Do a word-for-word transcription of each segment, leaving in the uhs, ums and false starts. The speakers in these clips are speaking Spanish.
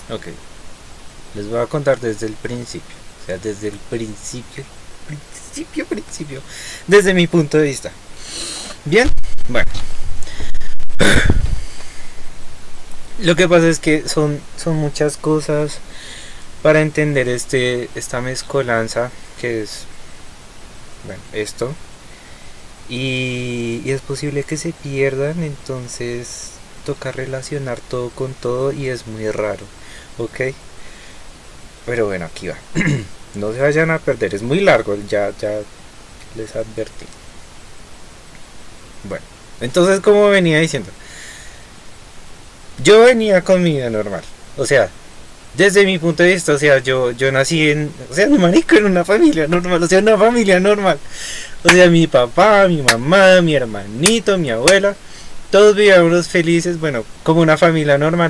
Ok, les voy a contar desde el principio. O sea, desde el principio, principio, principio. Desde mi punto de vista. Bien, bueno. Lo que pasa es que son, son muchas cosas para entender este, esta mezcolanza que es, bueno, esto. Y, y es posible que se pierdan, entonces toca relacionar todo con todo y es muy raro, ¿ok? Pero bueno, aquí va. No se vayan a perder, es muy largo, ya, ya les advertí. Bueno, entonces como venía diciendo, yo venía con mi vida normal. O sea, desde mi punto de vista, o sea, yo, yo nací en, o sea, mi marico en una familia normal, o sea, una familia normal. O sea, mi papá, mi mamá, mi hermanito, mi abuela, todos vivíamos felices, bueno, como una familia normal.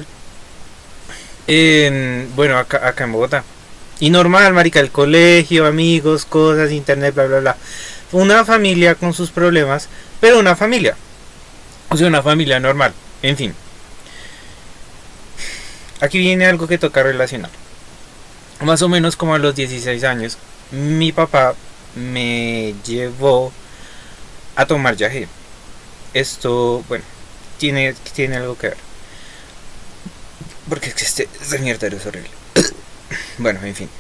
En, bueno, acá, acá en Bogotá. Y normal, marica, el colegio, amigos, cosas, internet, bla, bla, bla. Una familia con sus problemas, pero una familia. O sea, una familia normal. En fin, aquí viene algo que toca relacionar. Más o menos como a los dieciséis años, mi papá me llevó a tomar yagé. Esto, bueno, tiene, tiene algo que ver. Porque es que este, este mierda es horrible. Bueno, en fin.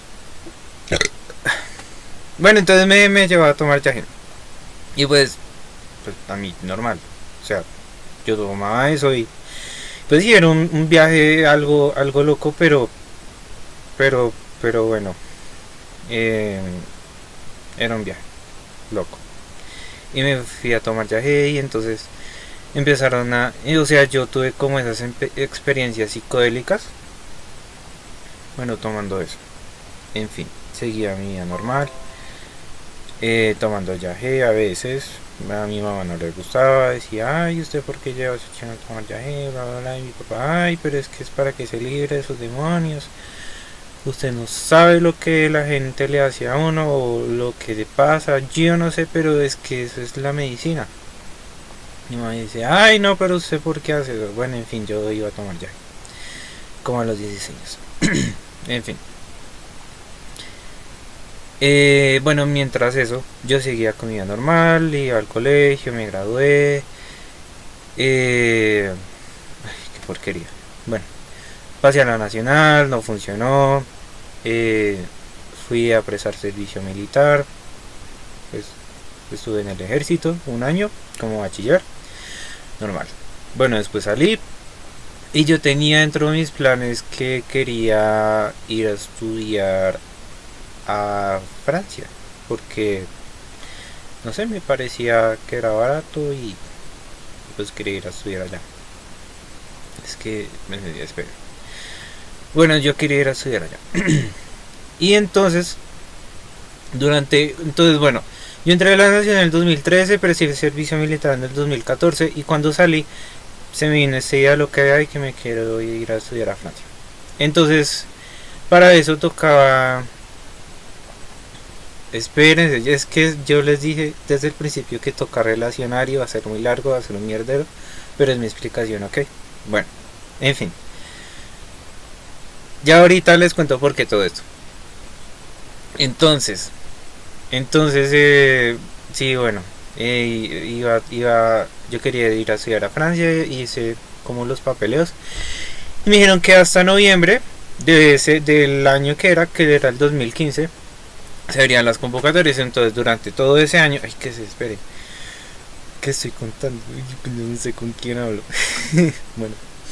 Bueno, entonces me, me llevó a tomar yagé. Y pues, pues, a mí, normal. O sea, yo tomaba eso y... Pues sí, era un, un viaje algo, algo loco, pero... Pero, pero bueno. Eh, era un viaje loco. Y me fui a tomar yagé y entonces empezaron a... O sea, yo tuve como esas experiencias psicodélicas. Bueno, tomando eso. En fin, seguía mi vida normal. Eh, tomando yagé a veces. A mi mamá no le gustaba. Decía, ay, ¿usted por qué lleva a su chino a tomar yagé? Bla, bla, bla. Y mi papá, ay, pero es que es para que se libre de esos demonios. Usted no sabe lo que la gente le hace a uno o lo que le pasa. Yo no sé, pero es que eso es la medicina. Mi mamá dice, ay, no, pero usted por qué hace eso. Bueno, en fin, yo iba a tomar yagé. Como a los dieciséis años. En fin. Eh, bueno, mientras eso, yo seguía con mi vida normal, iba al colegio, me gradué. Eh, ay, qué porquería. Bueno, pasé a la nacional, no funcionó. Eh, fui a prestar servicio militar. Pues estuve en el ejército un año como bachiller. Normal. Bueno, después salí. Y yo tenía dentro de mis planes que quería ir a estudiar a Francia, porque no sé, me parecía que era barato y pues quería ir a estudiar allá. Es que me espera. Bueno, yo quería ir a estudiar allá. Y entonces, durante, entonces bueno, yo entré a la Nacional en el dos mil trece, presté servicio militar en el dos mil catorce y cuando salí se me vino esta idea lo que hay que me quiero ir a estudiar a Francia. Entonces, para eso tocaba... Espérense, es que yo les dije desde el principio que toca relacionar y va a ser muy largo, va a ser un mierdero, pero es mi explicación, ¿ok? Bueno, en fin. Ya ahorita les cuento por qué todo esto. Entonces, entonces, eh, sí, bueno, eh, iba, iba, yo quería ir a estudiar a Francia, hice como los papeleos y me dijeron que hasta noviembre de ese, del año que era, que era el dos mil quince, se verían las convocatorias. Entonces durante todo ese año, ay, que se espere, que estoy contando, yo no sé con quién hablo. Bueno,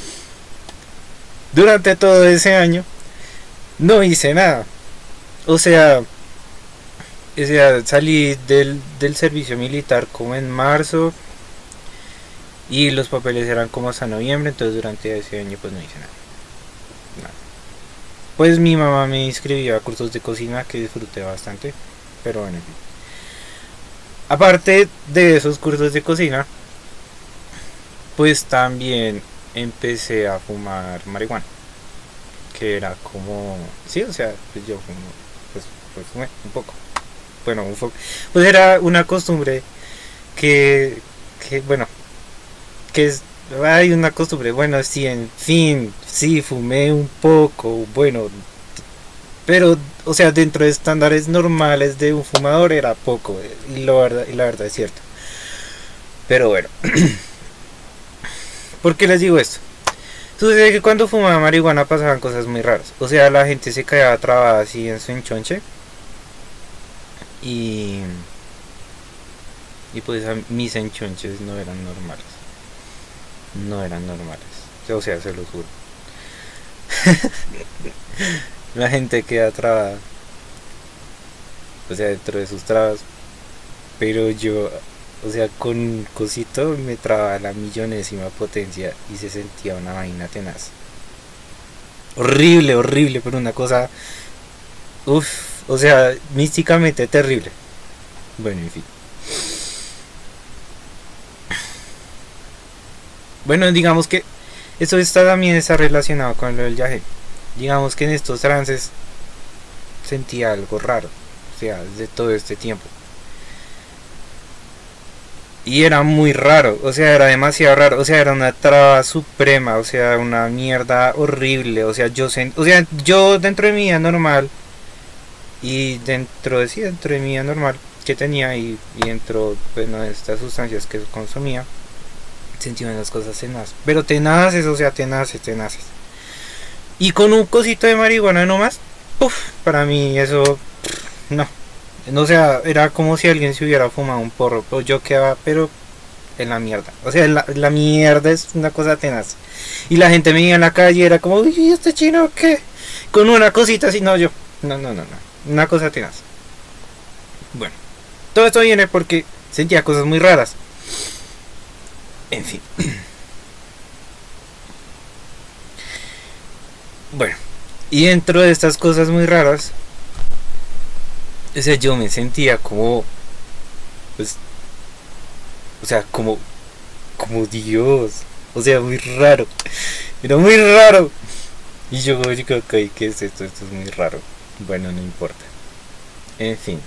durante todo ese año no hice nada. O sea, o sea salí del, del servicio militar como en marzo y los papeles eran como hasta noviembre. Entonces durante ese año pues no hice nada, nada. Pues mi mamá me inscribió a cursos de cocina que disfruté bastante, pero bueno, aparte de esos cursos de cocina, pues también empecé a fumar marihuana, que era como, sí, o sea, pues yo fumo, pues, pues fumé un poco, bueno, un poco, pues era una costumbre que, que bueno, que es, hay una costumbre, bueno, sí, en fin, sí, fumé un poco, bueno, pero, o sea, dentro de estándares normales de un fumador era poco, eh, y, lo verdad, y la verdad es cierto. Pero bueno, ¿por qué les digo esto? Sucede que cuando fumaba marihuana pasaban cosas muy raras. O sea, la gente se quedaba trabada así en su enchonche. Y, y pues a mis enchonches no eran normales. No eran normales. O sea, se los juro. La gente queda trabada. O sea, dentro de sus trabas. Pero yo, o sea, con un cosito me traba la millonésima potencia y se sentía una vaina tenaz. Horrible, horrible, pero una cosa. Uff, o sea, místicamente terrible. Bueno, en fin. Bueno, digamos que eso está, también está relacionado con lo del viaje. Digamos que en estos trances sentía algo raro. O sea, desde todo este tiempo. Y era muy raro, o sea, era demasiado raro, o sea, era una traba suprema, o sea, una mierda horrible, o sea, yo sent, o sea, yo dentro de mi vida normal y dentro de sí, dentro de mi vida normal que tenía y, y dentro, bueno, de estas sustancias que consumía, sentía unas cosas tenaces, pero tenaces, o sea, tenaces, tenaces. Y con un cosito de marihuana nomás, puff, para mí eso, no. O sea, era como si alguien se hubiera fumado un porro, pero yo quedaba, pero en la mierda. O sea, la, la mierda es una cosa tenaz. Y la gente me iba en la calle, era como, uy, ¿este chino qué? Con una cosita así, no, yo, no, no, no, no, una cosa tenaz. Bueno, todo esto viene porque sentía cosas muy raras. En fin. Bueno, y dentro de estas cosas muy raras, o sea, yo me sentía como, pues, o sea, como, como Dios, o sea, muy raro, era muy raro. Y yo digo, ok, ¿qué es esto? Esto es muy raro. Bueno, no importa. En fin.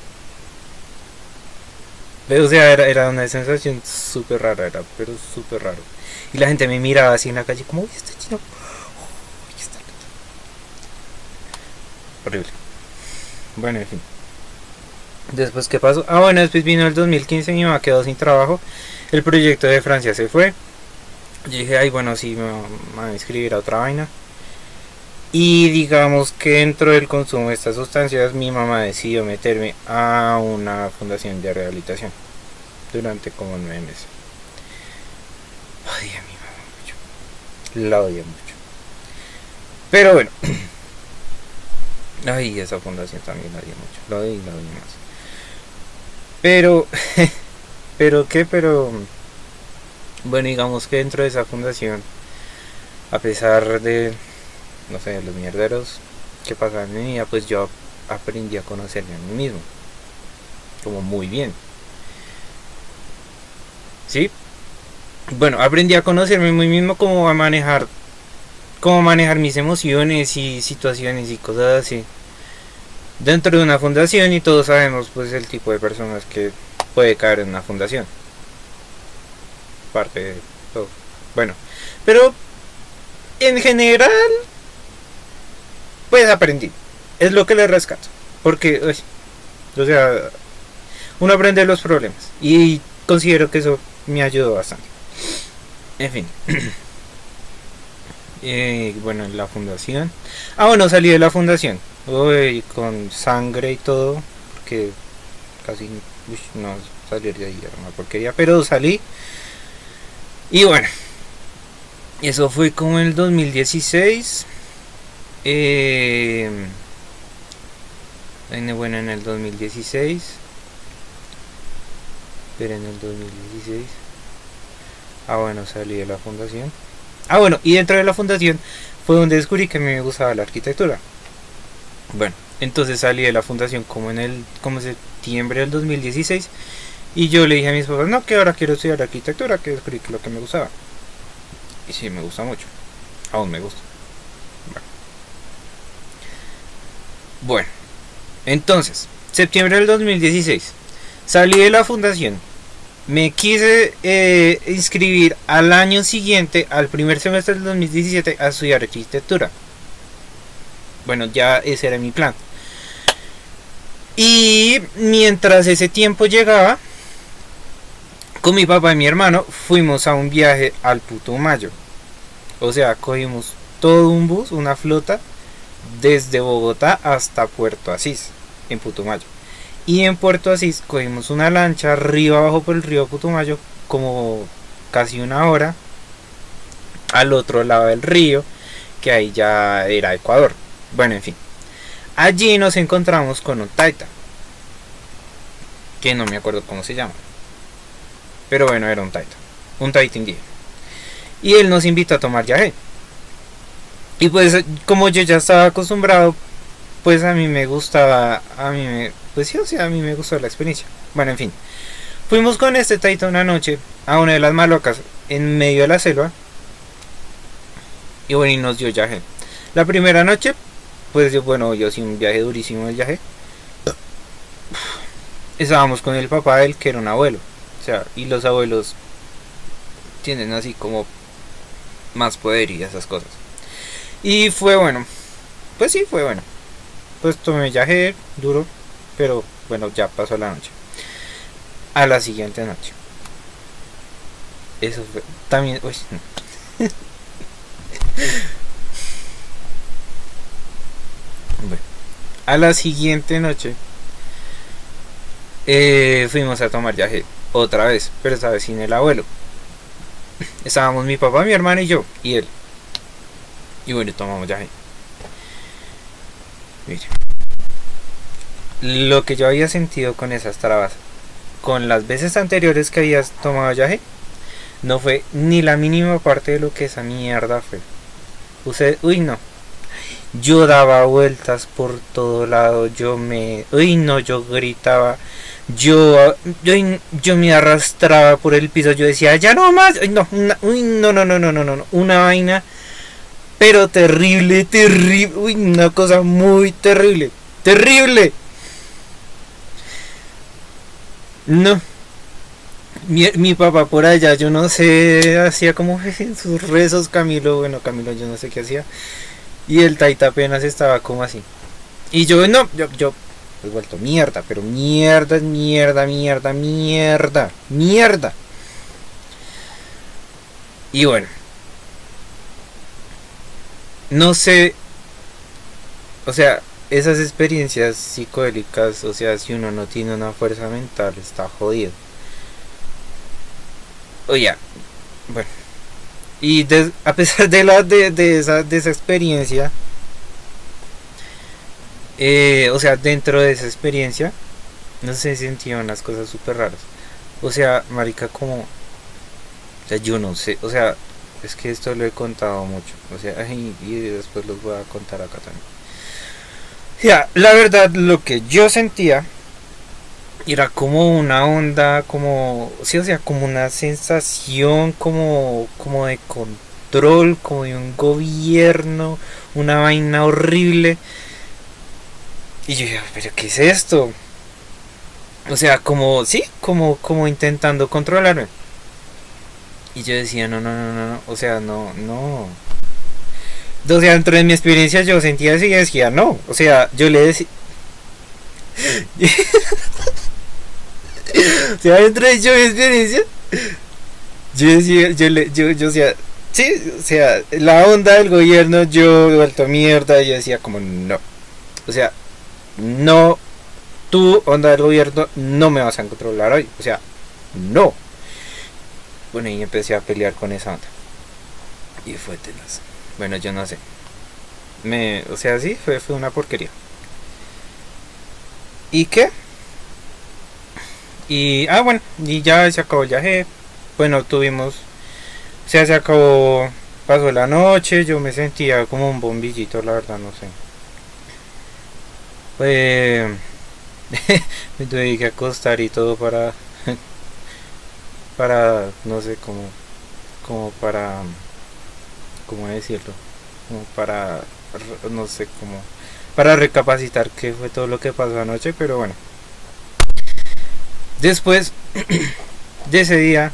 Pero, o sea, era, era una sensación súper rara, era, pero súper raro. Y la gente me miraba así en la calle, como, uy, este chino, uy, está horrible. Bueno, en fin. Después, ¿qué pasó? Ah, bueno, después vino el dos mil quince, mi mamá quedó sin trabajo. El proyecto de Francia se fue. Yo dije, ay, bueno, sí, me van a inscribir a otra vaina. Y digamos que dentro del consumo de estas sustancias, mi mamá decidió meterme a una fundación de rehabilitación durante como nueve meses. Odia a mi mamá mucho. La odia mucho. Pero bueno. Ay, esa fundación también la odia mucho. La odia y la odia más. Pero, pero qué, pero, bueno, digamos que dentro de esa fundación, a pesar de, no sé, los mierderos que pasaban en mi vida, pues yo aprendí a conocerme a mí mismo, como muy bien. ¿Sí? Bueno, aprendí a conocerme a mí mismo, como a manejar, cómo manejar mis emociones y situaciones y cosas así. Dentro de una fundación, y todos sabemos pues el tipo de personas que puede caer en una fundación, parte de todo. Bueno, pero en general pues aprendí, es lo que le rescato, porque uy, o sea, uno aprende los problemas y considero que eso me ayudó bastante. En fin. Eh, bueno, en la fundación, ah bueno, salí de la fundación, uy, con sangre y todo, porque casi uy, no salir de ahí era una porquería, pero salí. Y bueno, eso fue como en el dos mil dieciséis. eh, bueno, en el dos mil dieciséis, pero en el dos mil dieciséis, ah bueno, salí de la fundación. Ah, bueno, y dentro de la fundación fue donde descubrí que a mí me gustaba la arquitectura. Bueno, entonces salí de la fundación como en el como septiembre del dos mil dieciséis. Y yo le dije a mis papás, no, que ahora quiero estudiar arquitectura, que descubrí que lo que me gustaba. Y sí, me gusta mucho. Aún me gusta. Bueno, bueno, entonces, septiembre del dos mil dieciséis. Salí de la fundación. Me quise eh, inscribir al año siguiente, al primer semestre del dos mil diecisiete, a estudiar arquitectura. Bueno, ya ese era mi plan. Y mientras ese tiempo llegaba, con mi papá y mi hermano fuimos a un viaje al Putumayo. O sea, cogimos todo un bus, una flota, desde Bogotá hasta Puerto Asís, en Putumayo. Y en Puerto Asís cogimos una lancha río abajo por el río Putumayo, como casi una hora, al otro lado del río, que ahí ya era Ecuador. Bueno, en fin. Allí nos encontramos con un taita, que no me acuerdo cómo se llama. Pero bueno, era un taita, un taita indígena. Y él nos invitó a tomar yagé. Y pues como yo ya estaba acostumbrado, pues a mí me gustaba, a mí me, pues sí, o sea, a mí me gustó la experiencia. Bueno, en fin. Fuimos con este taita una noche a una de las malocas en medio de la selva. Y bueno, y nos dio yagé. La primera noche, pues yo, bueno, yo sí un viaje durísimo el viaje. Estábamos con el papá de él, que era un abuelo. O sea, y los abuelos tienen así como más poder y esas cosas. Y fue bueno. Pues sí, fue bueno. Pues tomé viaje duro, pero bueno, ya pasó la noche. A la siguiente noche. Eso fue también, uy, no. Bueno, a la siguiente noche eh, fuimos a tomar viaje otra vez, pero esta vez sin el abuelo. Estábamos mi papá, mi hermano y yo, y él. Y bueno, tomamos viaje. Mire, lo que yo había sentido con esas trabas, con las veces anteriores que habías tomado viaje, no fue ni la mínima parte de lo que esa mierda fue. Usted, uy no. Yo daba vueltas por todo lado, yo me, uy no, yo gritaba, yo, yo, yo me arrastraba por el piso, yo decía, ya no más, uy no, una, uy no, no, no, no, no, no, una vaina, pero terrible, terrible, uy, una cosa muy terrible, terrible. No, mi, mi papá por allá, yo no sé, hacía como en sus rezos, Camilo, bueno, Camilo yo no sé qué hacía. Y el taita apenas estaba como así. Y yo no, yo, yo he vuelto mierda, pero mierda, mierda, mierda, mierda, mierda. Y bueno. No sé. O sea, esas experiencias psicodélicas, o sea, si uno no tiene una fuerza mental, está jodido. Oye, bueno. Y de, a pesar de, la, de, de, esa, de esa experiencia, eh, o sea, dentro de esa experiencia, no sé, sentía unas cosas súper raras. O sea, marica, como, o sea, yo no sé, o sea, es que esto lo he contado mucho, o sea, y, y después los voy a contar acá también. O sea, la verdad, lo que yo sentía era como una onda, como, sí, o sea, como una sensación como, como de control, como de un gobierno, una vaina horrible. Y yo dije, pero ¿qué es esto? O sea, como, sí, como, como intentando controlarme. Y yo decía, no, no, no, no, no, o sea, no, no. O sea, dentro de mi experiencia yo sentía eso y decía, no, o sea, yo le decía... O sea, dentro de yo mi experiencia, yo decía, yo le, yo, yo decía, sí, o sea, la onda del gobierno, yo he vuelto mierda, y yo decía como no, o sea, no, tú, onda del gobierno, no me vas a controlar hoy, o sea, no. Bueno, y empecé a pelear con esa onda, y fue tenaz. Bueno, yo no sé, me, o sea, sí, fue, fue una porquería. ¿Y qué? Y, ah, bueno, y ya se acabó el viaje. Bueno, tuvimos, o sea, se acabó, pasó la noche, yo me sentía como un bombillito, la verdad, no sé. Pues, me tuve que acostar y todo para, para, no sé, como, como para, ¿cómo decirlo? Como para, no sé, como, para recapacitar qué fue todo lo que pasó anoche, pero bueno. Después de ese día,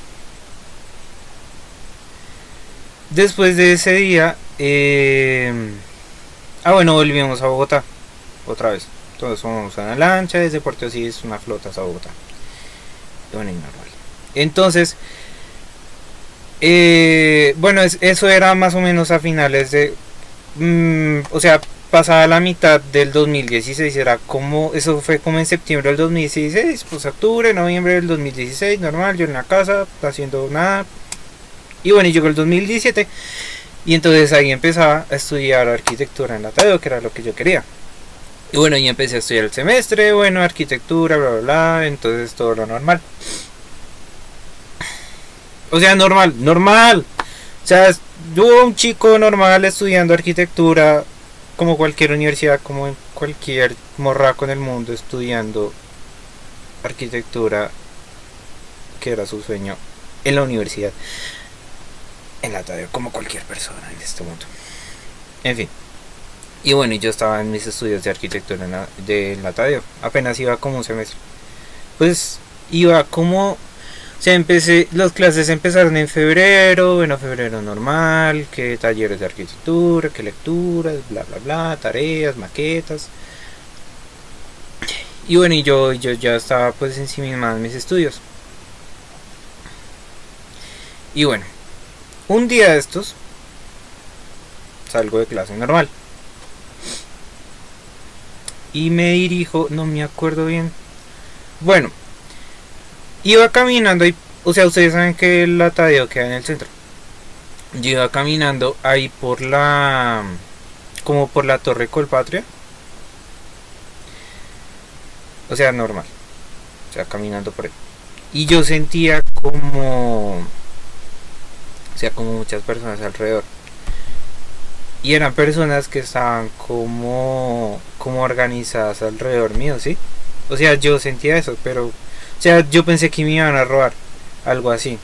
después de ese día, eh, ah bueno, volvimos a Bogotá, otra vez. Entonces fuimos a una lancha desde Puerto Asís, una flota a Bogotá. Bueno, y normal. Entonces, eh, bueno, es, eso era más o menos a finales de, mmm, o sea, pasada la mitad del dos mil dieciséis, era como, eso fue como en septiembre del dos mil dieciséis, pues octubre, noviembre del dos mil dieciséis, normal, yo en la casa, haciendo nada. Y bueno, y llegó el dos mil diecisiete, y entonces ahí empezaba a estudiar arquitectura en la Tadeo, que era lo que yo quería. Y bueno, y empecé a estudiar el semestre, bueno, arquitectura, bla, bla, bla, entonces todo lo normal. O sea, normal, normal. O sea, yo un chico normal estudiando arquitectura, como cualquier universidad, como en cualquier morraco en el mundo estudiando arquitectura, que era su sueño en la universidad, en la Tadeo, como cualquier persona en este mundo. En fin. Y bueno, yo estaba en mis estudios de arquitectura en la, de la Tadeo, apenas iba como un semestre. Pues iba como, o sea, empecé, las clases empezaron en febrero, bueno, febrero normal, que talleres de arquitectura, que lecturas, bla, bla, bla, tareas, maquetas. Y bueno, y yo, yo ya estaba pues encima de mis estudios. Y bueno, un día de estos, salgo de clase normal. Y me dirijo, no me acuerdo bien. Bueno, iba caminando y, o sea, ustedes saben que la Tadeo queda en el centro. Yo iba caminando ahí por la, como por la Torre Colpatria. O sea, normal. O sea, caminando por ahí. Y yo sentía como, o sea, como muchas personas alrededor. Y eran personas que estaban como, como organizadas alrededor mío, ¿sí? O sea, yo sentía eso, pero, o sea, yo pensé que me iban a robar, algo así.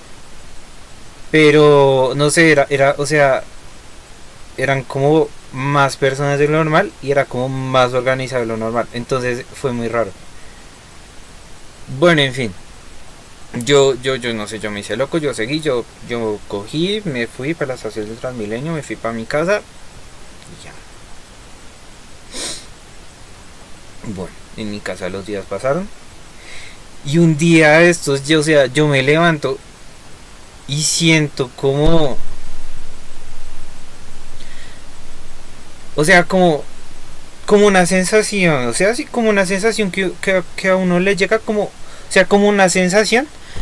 Pero, no sé, era, era, o sea, eran como más personas de lo normal y era como más organizado de lo normal. Entonces fue muy raro. Bueno, en fin. Yo, yo, yo no sé, yo me hice loco, yo seguí, yo, yo cogí, me fui para la estación del Transmilenio, me fui para mi casa y ya. Bueno, en mi casa los días pasaron. Y un día de estos, yo, o sea, yo me levanto y siento como, o sea, como, como una sensación, o sea, así como una sensación que, que, que a uno le llega como, o sea, como una sensación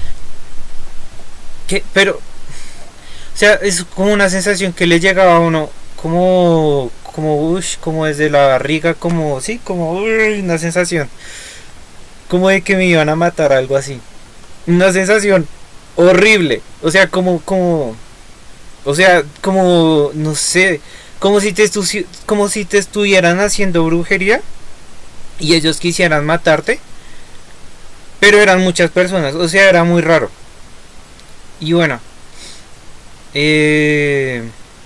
que, pero, o sea, es como una sensación que le llegaba a uno, como, como, ush, como desde la barriga, como, sí, como, uy, una sensación, como de que me iban a matar, algo así, una sensación horrible, o sea, como, como, o sea, como, no sé, como si te, estu como si te estuvieran haciendo brujería y ellos quisieran matarte, pero eran muchas personas, o sea, era muy raro. Y bueno, eh,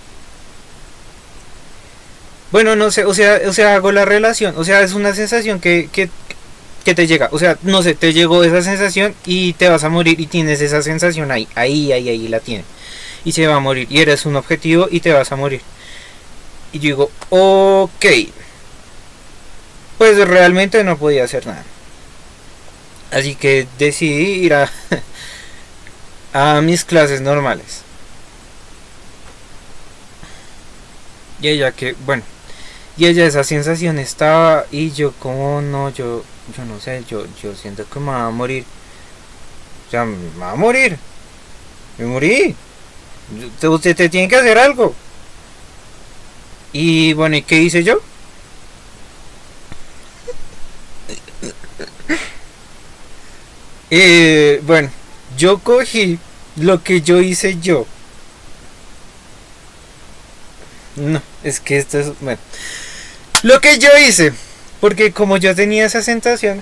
bueno, no sé, o sea, o sea, hago la relación, o sea, es una sensación que, que, que te llega, o sea, no sé, te llegó esa sensación y te vas a morir y tienes esa sensación ahí, ahí, ahí, ahí la tienes. Y se va a morir, y eres un objetivo y te vas a morir. Y yo digo, ok, pues realmente no podía hacer nada. Así que decidí ir a, a mis clases normales. Y ella que, bueno, y ella esa sensación estaba y yo como no, yo, yo no sé, yo, yo siento que me va a morir. Ya me va a morir. Me morí. Usted te tiene que hacer algo. Y bueno, ¿y qué hice yo? Eh, bueno, yo cogí lo que yo hice yo. No, es que esto es, bueno, lo que yo hice, porque como yo tenía esa sensación,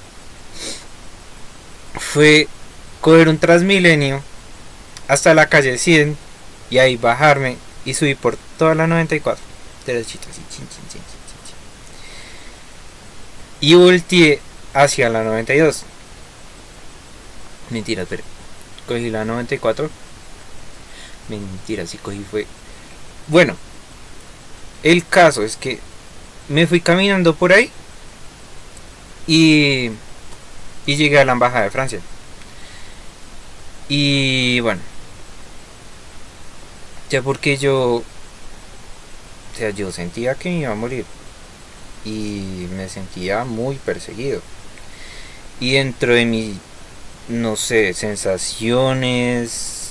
fue coger un Transmilenio hasta la calle cien y ahí bajarme y subí por toda la noventa y cuatro, derechito así, chin, chin, chin, chin, chin. Y volteé hacia la noventa y dos. Mentira, pero cogí la noventa y cuatro. Mentira, sí cogí fue. Bueno, el caso es que me fui caminando por ahí y, y llegué a la embajada de Francia. Y bueno, ya porque yo, o sea, yo sentía que me iba a morir y me sentía muy perseguido. Y dentro de mi, no sé, sensaciones,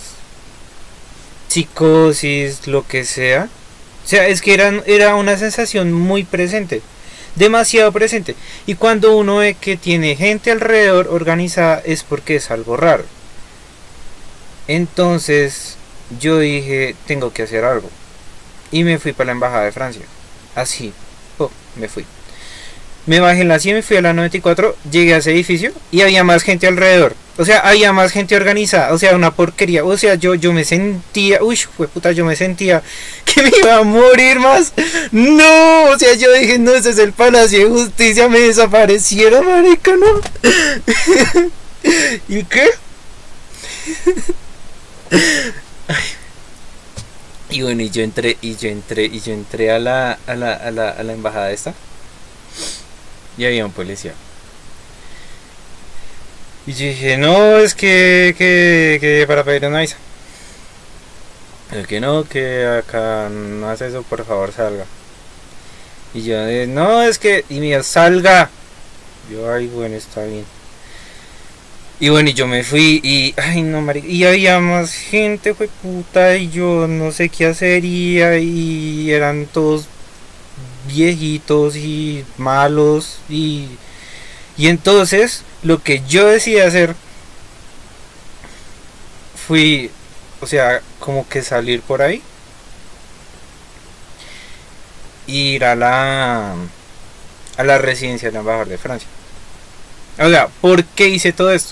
psicosis, lo que sea. O sea, es que era, era una sensación muy presente, demasiado presente. Y cuando uno ve que tiene gente alrededor organizada es porque es algo raro. Entonces yo dije, tengo que hacer algo. Y me fui para la embajada de Francia. Así, oh, me fui. Me bajé en la cien, me fui a la noventa y cuatro, llegué a ese edificio y había más gente alrededor. O sea, había más gente organizada. O sea, una porquería. O sea, yo, yo me sentía... Uy, fue puta, yo me sentía que me iba a morir más. No, o sea, yo dije, no, ese es el Palacio de Justicia. Me desaparecieron, marica, no. ¿Y qué? Y bueno, y yo entré, y yo entré, y yo entré a la, a la, a la, a la embajada esta. Y había un policía. Y yo dije, no, es que, que, que para pedir una visa. El que no, que acá no hace eso, por favor salga. Y yo, eh, no, es que, y mira, salga. Yo, ay, bueno, está bien. Y bueno, y yo me fui y, ay, no, marica, y había más gente, fue puta, y yo no sé qué hacería, y eran todos viejitos y malos, y, y entonces, lo que yo decidí hacer, fui, o sea, como que salir por ahí, y ir a la, a la residencia de la embajada de Francia. O sea, ¿por qué hice todo esto?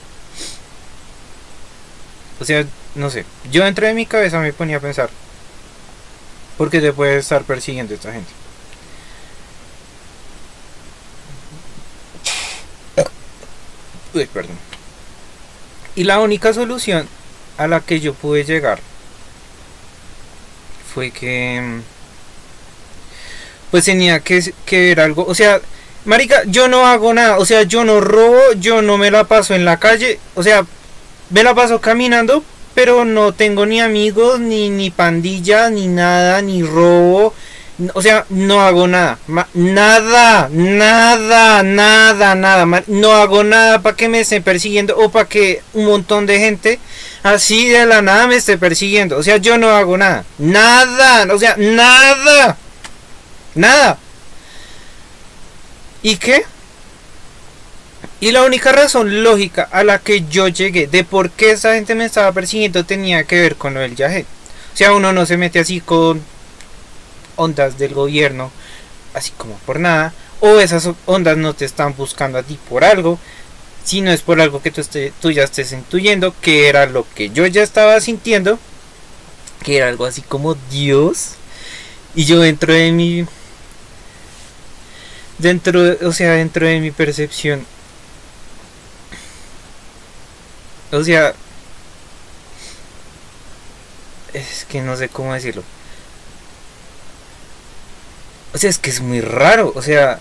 O sea, no sé, yo dentro de mi cabeza me ponía a pensar, ¿por qué te puede estar persiguiendo esta gente? Uy, perdón. Y la única solución a la que yo pude llegar fue que pues tenía que, que ver algo. O sea, marica, yo no hago nada. O sea, yo no robo, yo no me la paso en la calle. O sea, me la paso caminando, pero no tengo ni amigos, ni, ni pandilla, ni nada, ni robo. O sea, no hago nada. Nada, nada, nada, nada. No hago nada para que me estén persiguiendo o para que un montón de gente así de la nada me esté persiguiendo. O sea, yo no hago nada. Nada, o sea, nada. Nada. ¿Y qué? Y la única razón lógica a la que yo llegué de por qué esa gente me estaba persiguiendo tenía que ver con lo del viaje. O sea, uno no se mete así con ondas del gobierno, así como por nada. O esas ondas no te están buscando a ti por algo, sino es por algo que tú, esté, tú ya estés intuyendo, que era lo que yo ya estaba sintiendo, que era algo así como Dios. Y yo dentro de mi... Dentro, o sea, dentro de mi percepción, o sea, es que no sé cómo decirlo. O sea, es que es muy raro, o sea...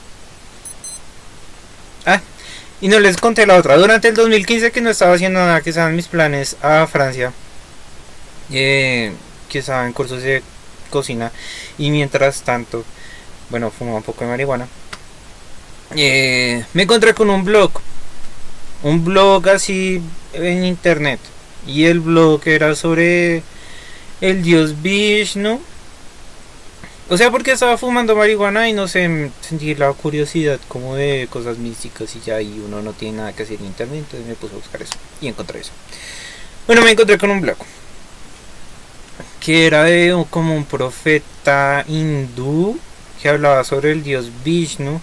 Ah, y no les conté la otra. Durante el dos mil quince que no estaba haciendo nada, que estaban mis planes a Francia, eh, que estaba en cursos de cocina, y mientras tanto, bueno, fumaba un poco de marihuana, eh, me encontré con un blog, un blog así en internet, y el blog era sobre el dios Vishnu. O sea, porque estaba fumando marihuana y no sé, sentí la curiosidad como de cosas místicas y ya, y uno no tiene nada que hacer en internet, entonces me puse a buscar eso y encontré eso. Bueno, me encontré con un blog que era de como un profeta hindú que hablaba sobre el dios Vishnu,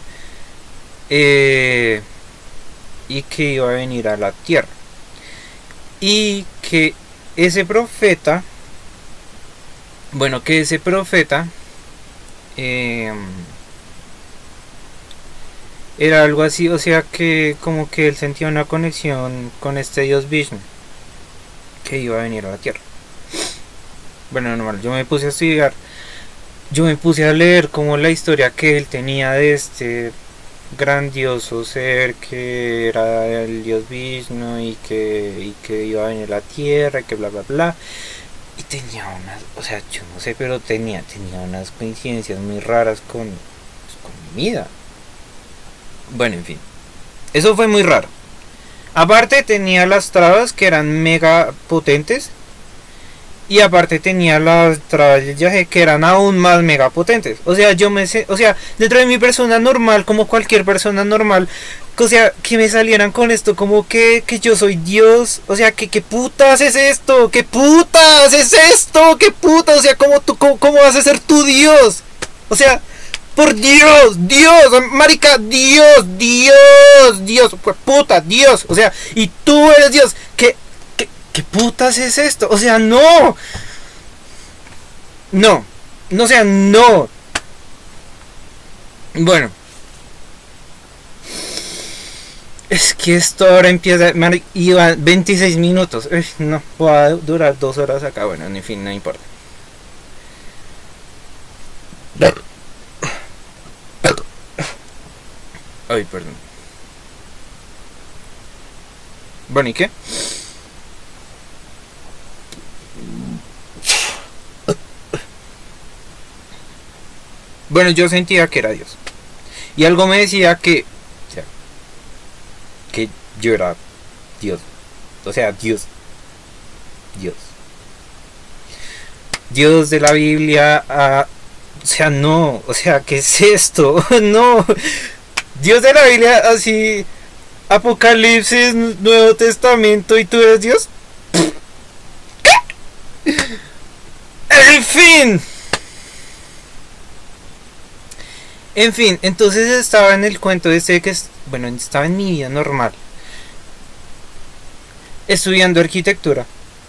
eh, y que iba a venir a la tierra, y que ese profeta, bueno, que ese profeta Eh, Era algo así, o sea que como que él sentía una conexión con este dios Vishnu que iba a venir a la Tierra. Bueno, normal, yo me puse a estudiar, yo me puse a leer como la historia que él tenía de este grandioso ser que era el dios Vishnu y que, y que iba a venir a la Tierra y que bla bla bla. Y tenía unas, o sea, yo no sé, pero tenía, tenía unas coincidencias muy raras con, pues, con mi vida. Bueno, en fin, eso fue muy raro. Aparte tenía las trabas que eran mega potentes. Y aparte tenía las trabas del viaje que eran aún más mega potentes. O sea, yo me sé, o sea, dentro de mi persona normal, como cualquier persona normal, o sea, que me salieran con esto, como que, que yo soy Dios. O sea, que qué putas es esto, qué putas es esto, qué putas, o sea, ¿cómo, tú, cómo, cómo vas a ser tu Dios? O sea, por Dios, Dios, marica, Dios, Dios, Dios, pues puta, Dios, o sea, y tú eres Dios, ¿qué, qué, qué putas es esto? O sea, no, no, no, o sea, no. Bueno, es que esto ahora empieza, marica, iba veintiséis minutos, Uy, no, va a durar dos horas acá, bueno, en fin, no importa. Ay, perdón. Bueno, ¿y qué? Bueno, yo sentía que era Dios. Y algo me decía que, o sea, que yo era Dios. O sea, Dios. Dios. Dios de la Biblia. Uh, o sea, no. O sea, ¿qué es esto? No. Dios de la Biblia, así. Apocalipsis, Nuevo Testamento, ¿y tú eres Dios? ¿Qué? En fin. En fin, entonces estaba en el cuento este que, bueno, estaba en mi vida normal, estudiando arquitectura.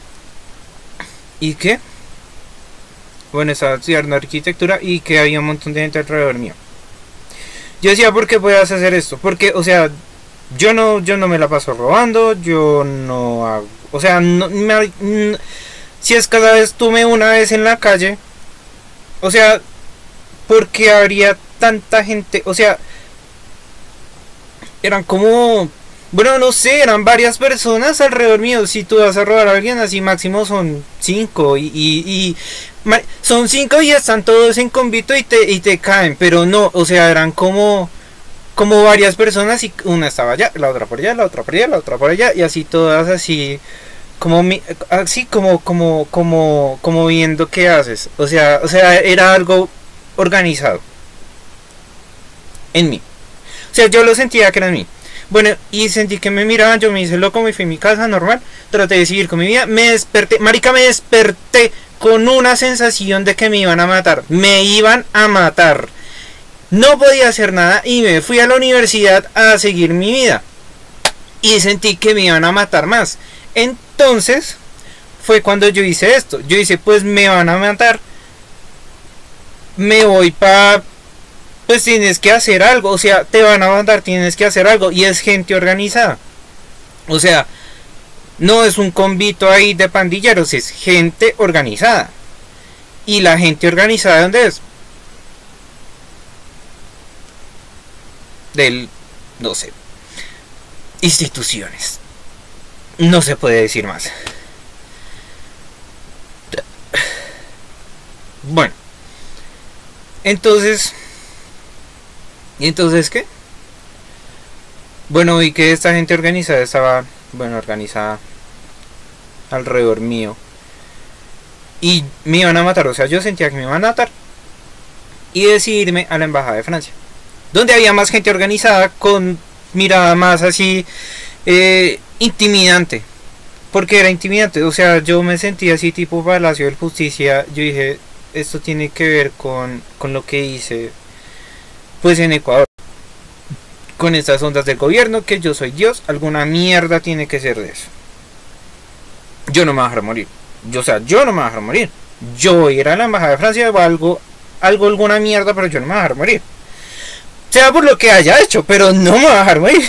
¿Y qué? Bueno, estaba estudiando arquitectura y que había un montón de gente alrededor mío. Yo decía, ¿por qué puedes hacer esto? Porque, o sea, yo no, yo no me la paso robando, yo no hago, o sea, no, me, no, si es cada vez tuve una vez en la calle, o sea, ¿por qué habría tanta gente? O sea, eran como, bueno, no sé, eran varias personas alrededor mío. Si tú vas a robar a alguien, así máximo son cinco. Y, y, y son cinco y están todos en convito y te, y te caen. Pero no, o sea, eran como, como varias personas y una estaba allá, la otra por allá, la otra por allá, la otra por allá. Y así todas así, como, así como, como, como, como viendo qué haces. O sea, o sea, era algo organizado en mí. O sea, yo lo sentía que era en mí. Bueno, y sentí que me miraban, yo me hice loco, me fui a mi casa normal, traté de seguir con mi vida, me desperté, marica, me desperté con una sensación de que me iban a matar, me iban a matar. No podía hacer nada y me fui a la universidad a seguir mi vida. Y sentí que me iban a matar más. Entonces, fue cuando yo hice esto. Yo hice, pues me van a matar. Me voy para... Pues tienes que hacer algo, o sea, te van a mandar, tienes que hacer algo, y es gente organizada. O sea, no es un convito ahí de pandilleros, es gente organizada. Y la gente organizada, ¿dónde es? Del, no sé, instituciones. No se puede decir más. Bueno, entonces... ¿Y entonces qué? Bueno, vi que esta gente organizada estaba, bueno, organizada alrededor mío. Y me iban a matar, o sea, yo sentía que me iban a matar. Y decidí irme a la embajada de Francia, donde había más gente organizada con mirada más así eh, intimidante. Porque era intimidante, o sea, yo me sentía así tipo Palacio de Justicia. Yo dije, esto tiene que ver con, con lo que hice pues en Ecuador, con estas ondas del gobierno, que yo soy Dios, alguna mierda tiene que ser de eso. Yo no me voy a dejar morir. Yo, o sea, yo no me voy a dejar morir. Yo voy a ir a la embajada de Francia o algo, algo, alguna mierda, pero yo no me voy a dejar morir. sea por lo que haya hecho, pero no me va a dejar morir.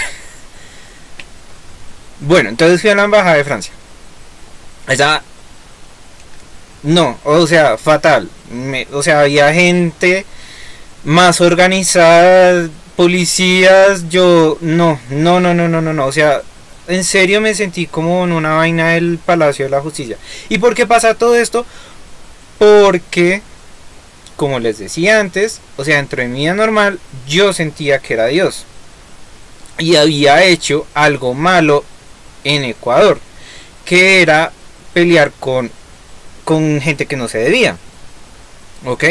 Bueno, entonces fui a la embajada de Francia. Esa... No, o sea, fatal. Me, o sea, había gente más organizada, policías, yo... No, no, no, no, no, no, no. O sea, en serio me sentí como en una vaina del Palacio de la Justicia. ¿Y por qué pasa todo esto? Porque, como les decía antes, o sea, dentro de mi vida normal, yo sentía que era Dios. Y había hecho algo malo en Ecuador, que era pelear con, con gente que no se debía. ¿Ok?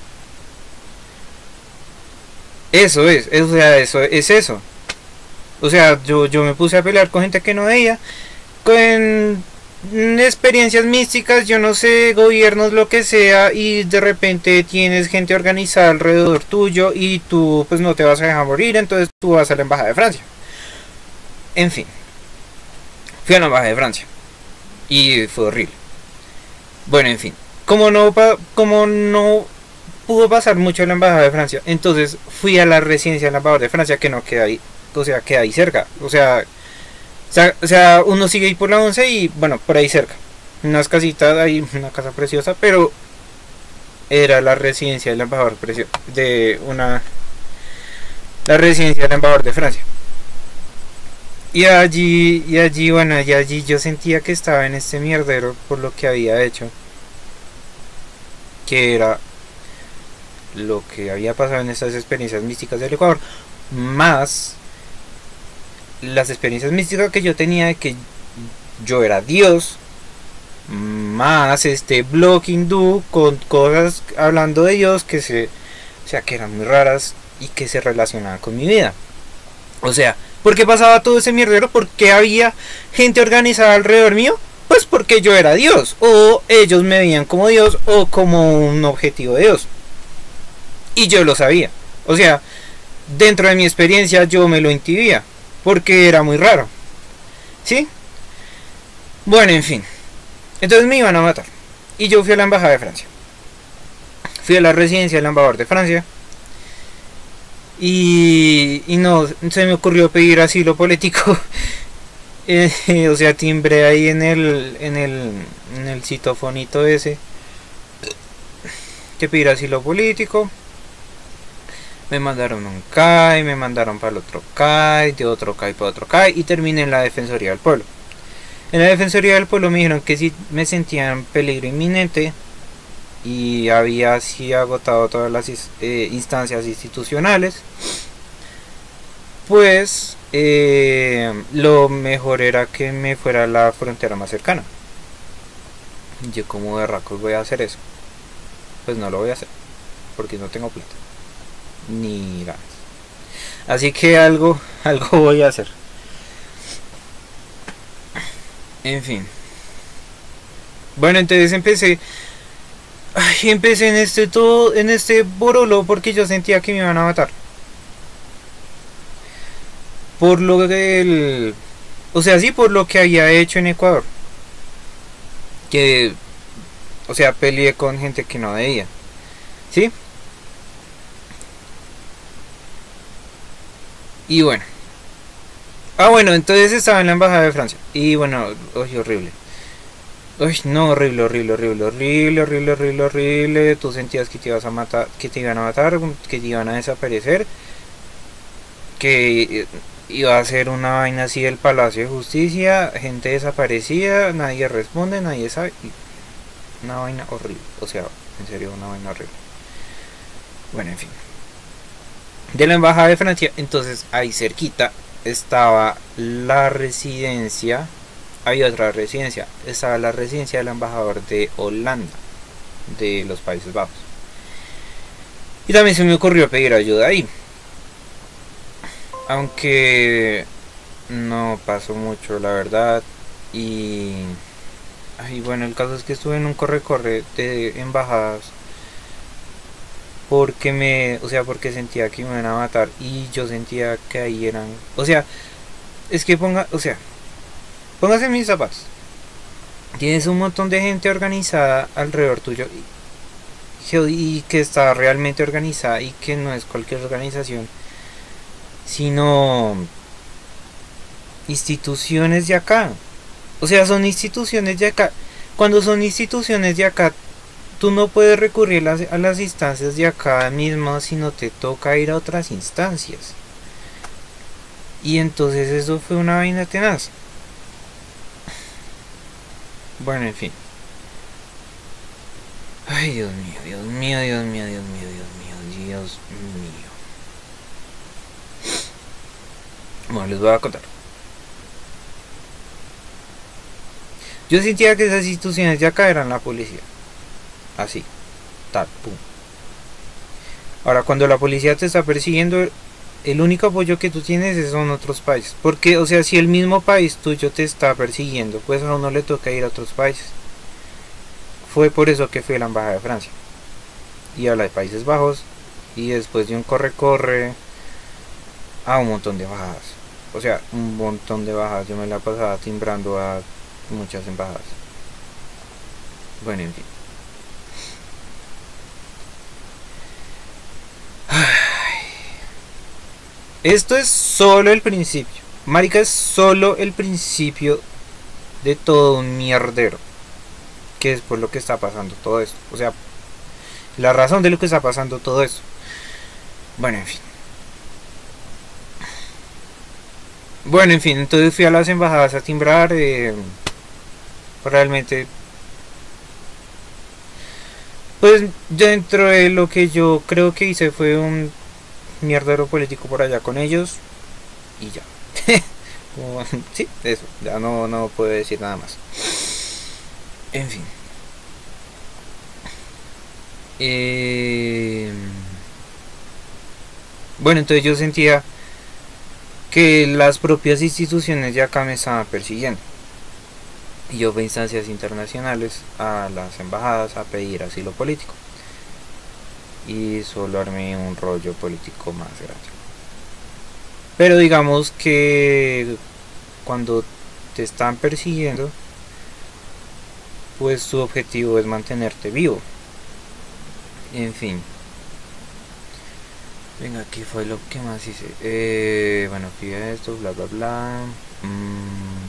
Eso es, o sea, eso es eso. O sea, yo, yo me puse a pelear con gente que no debía, con experiencias místicas, yo no sé, gobiernos, lo que sea, y de repente tienes gente organizada alrededor tuyo y tú pues no te vas a dejar morir, entonces tú vas a la embajada de Francia. En fin, fui a la embajada de Francia y fue horrible. Bueno, en fin, como no, como no pudo pasar mucho en la embajada de Francia, entonces fui a la residencia del embajador de Francia, que no queda ahí, o sea, queda ahí cerca, o sea, o sea, o sea, uno sigue ahí por la once y bueno, por ahí cerca, unas casitas, hay una casa preciosa, pero era la residencia del embajador de una, la residencia del embajador de Francia. Y allí, y allí, bueno, y allí yo sentía que estaba en este mierdero por lo que había hecho. Que era lo que había pasado en estas experiencias místicas del Ecuador. Más las experiencias místicas que yo tenía de que yo era Dios. Más este blog hindú con cosas hablando de Dios que se, o sea, que eran muy raras y que se relacionaban con mi vida. O sea, ¿por qué pasaba todo ese mierdero? ¿Por qué había gente organizada alrededor mío? Pues porque yo era Dios, o ellos me veían como Dios, o como un objetivo de Dios. Y yo lo sabía. O sea, dentro de mi experiencia yo me lo intuía, porque era muy raro. ¿Sí? Bueno, en fin. Entonces me iban a matar. Y yo fui a la embajada de Francia. Fui a la residencia del embajador de Francia. Y, y no, se me ocurrió pedir asilo político. eh, o sea, timbré ahí en el, en el, en el citofonito ese. Que pedir asilo político. Me mandaron un C A I, me mandaron para el otro C A I, de otro C A I para otro C A I, y terminé en la Defensoría del Pueblo. En la Defensoría del Pueblo me dijeron que si me sentía en peligro inminente y había así agotado todas las eh, instancias institucionales, pues eh, lo mejor era que me fuera a la frontera más cercana. Yo, como berracos voy a hacer eso? Pues no lo voy a hacer, porque no tengo plata ni ganas. Así que algo, algo voy a hacer. En fin. Bueno, entonces empecé. Ay, empecé en este todo, en este borolo, porque yo sentía que me iban a matar. Por lo del, o sea, sí, por lo que había hecho en Ecuador. Que, o sea, peleé con gente que no debía. ¿Sí? Y bueno. Ah, bueno, entonces estaba en la embajada de Francia. Y bueno, uy, horrible. Uy, no, horrible, horrible, horrible, horrible, horrible, horrible, horrible. Tú sentías que te ibas a matar, que te iban a matar, que te iban a desaparecer. Que iba a ser una vaina así del Palacio de Justicia. Gente desaparecida, nadie responde, nadie sabe. Una vaina horrible. O sea, en serio, una vaina horrible. Bueno, en fin. De la embajada de Francia, entonces ahí cerquita estaba la residencia, había otra residencia, estaba la residencia del embajador de Holanda, de los Países Bajos. Y también se me ocurrió pedir ayuda ahí, aunque no pasó mucho, la verdad. Y, y bueno, el caso es que estuve en un corre-corre de embajadas, porque me, o sea, porque sentía que me iban a matar y yo sentía que ahí eran, o sea, es que ponga, o sea, póngase en mis zapatos. Tienes un montón de gente organizada alrededor tuyo y, y que está realmente organizada y que no es cualquier organización sino instituciones de acá. O sea, son instituciones de acá. Cuando son instituciones de acá, tú no puedes recurrir a las, a las instancias de acá mismo, sino te toca ir a otras instancias. Y entonces eso fue una vaina tenaz. Bueno, en fin. Ay, Dios mío, Dios mío, Dios mío, Dios mío, Dios mío, Dios mío. Bueno, les voy a contar. Yo sentía que esas instituciones de acá eran la policía. Así, tal, pum. Ahora, cuando la policía te está persiguiendo, el único apoyo que tú tienes son otros países. Porque, o sea, si el mismo país tuyo te está persiguiendo, pues a uno le toca ir a otros países. Fue por eso que fui a la embajada de Francia y a la de Países Bajos, y después de un corre-corre a un montón de embajadas. O sea, un montón de embajadas. Yo me la pasaba timbrando a muchas embajadas. Bueno, en fin. Esto es solo el principio. Marica, es solo el principio de todo un mierdero, que es por lo que está pasando todo esto. O sea, la razón de lo que está pasando todo esto. Bueno, en fin. Bueno, en fin, entonces fui a las embajadas a timbrar. Eh, realmente, pues dentro de lo que yo creo que hice fue un mierdero político por allá con ellos. Y ya. Como, sí, eso. Ya no, no puedo decir nada más. En fin. Eh, bueno, entonces yo sentía que las propias instituciones de acá me estaban persiguiendo. Y yo fui a instancias internacionales, a las embajadas, a pedir asilo político. Y solo armé un rollo político más grande. Pero digamos que cuando te están persiguiendo, pues tu objetivo es mantenerte vivo. En fin. Venga, ¿qué fue lo que más hice? Eh, bueno, fui a esto, bla bla bla. Mm.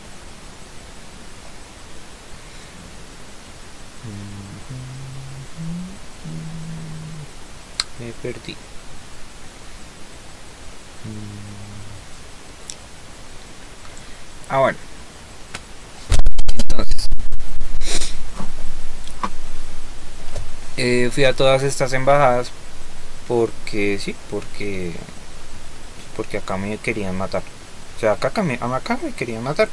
Me perdí. Ah, bueno. Entonces, eh, fui a todas estas embajadas porque sí, porque porque acá me querían matar. O sea, acá me, acá me querían matar.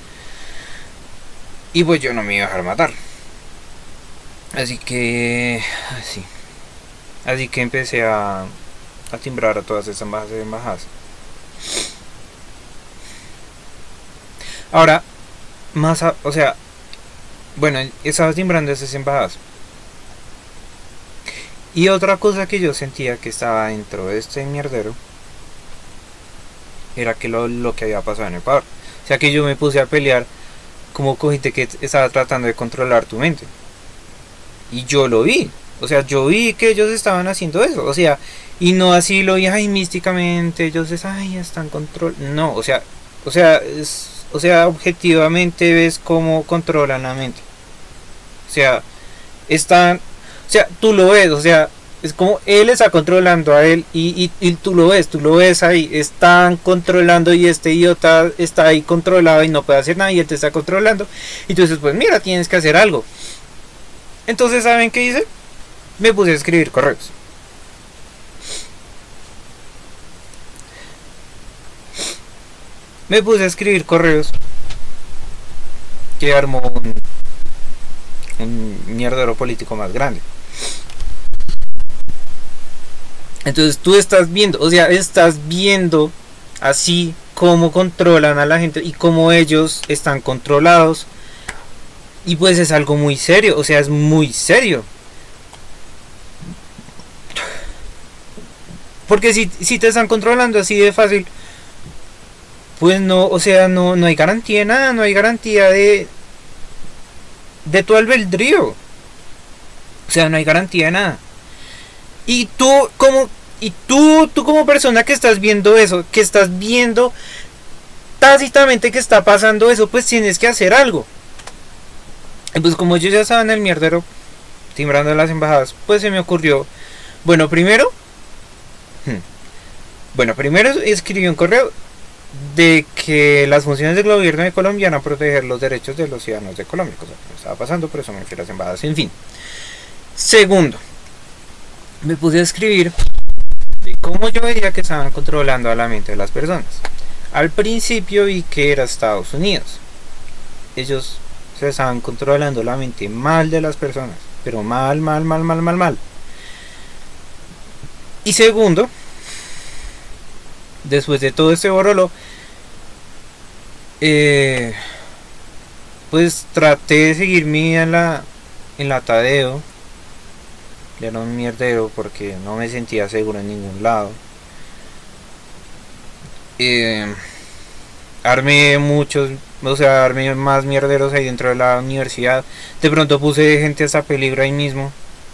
Y pues yo no me iba a dejar matar. Así que así. Así que empecé a, a timbrar a todas estas embajadas y embajadas. Ahora, más, a, o sea, bueno, estaba timbrando esas embajadas. Y otra cosa que yo sentía que estaba dentro de este mierdero era que lo, lo que había pasado en Ecuador. O sea, que yo me puse a pelear como con gente que estaba tratando de controlar tu mente. Y yo lo vi. O sea, yo vi que ellos estaban haciendo eso. O sea, y no así lo vi, ay, místicamente, ellos es, ay, están control. No, o sea, o sea, es, o sea, objetivamente ves cómo controlan la mente. O sea, están, o sea, tú lo ves, o sea, es como él está controlando a él y, y, y tú lo ves, tú lo ves ahí, están controlando y este idiota está ahí controlado y no puede hacer nada y él te está controlando. Y tú dices, pues mira, tienes que hacer algo. Entonces, ¿saben qué hice? Me puse a escribir correos. Me puse a escribir correos que armó un, un mierdero político más grande. Entonces tú estás viendo, o sea, estás viendo así cómo controlan a la gente y cómo ellos están controlados. Y pues es algo muy serio, o sea, es muy serio. Porque si, si te están controlando así de fácil, pues no, o sea, no, no hay garantía de nada, no hay garantía de, de tu albedrío. O sea, no hay garantía de nada. Y tú, como, Y tú, tú como persona que estás viendo eso, que estás viendo tácitamente que está pasando eso, pues tienes que hacer algo. Y pues como yo ya estaba en el mierdero, timbrando las embajadas, pues se me ocurrió, bueno, primero, hmm, bueno, primero escribí un correo de que las funciones del gobierno de Colombia van a proteger los derechos de los ciudadanos de Colombia, cosa que no estaba pasando, por eso me fui a las embajadas, en fin. Segundo, me puse a escribir de cómo yo veía que estaban controlando a la mente de las personas. Al principio vi que era Estados Unidos. Ellos se estaban controlando la mente mal de las personas, pero mal, mal, mal, mal, mal, mal. Y segundo, después de todo este borolo, eh, pues traté de seguir mi vida en la, en la Tadeo. Ya era un mierdero porque no me sentía seguro en ningún lado. Eh, armé muchos, o sea, armé más mierderos ahí dentro de la universidad. De pronto puse gente hasta peligro ahí mismo.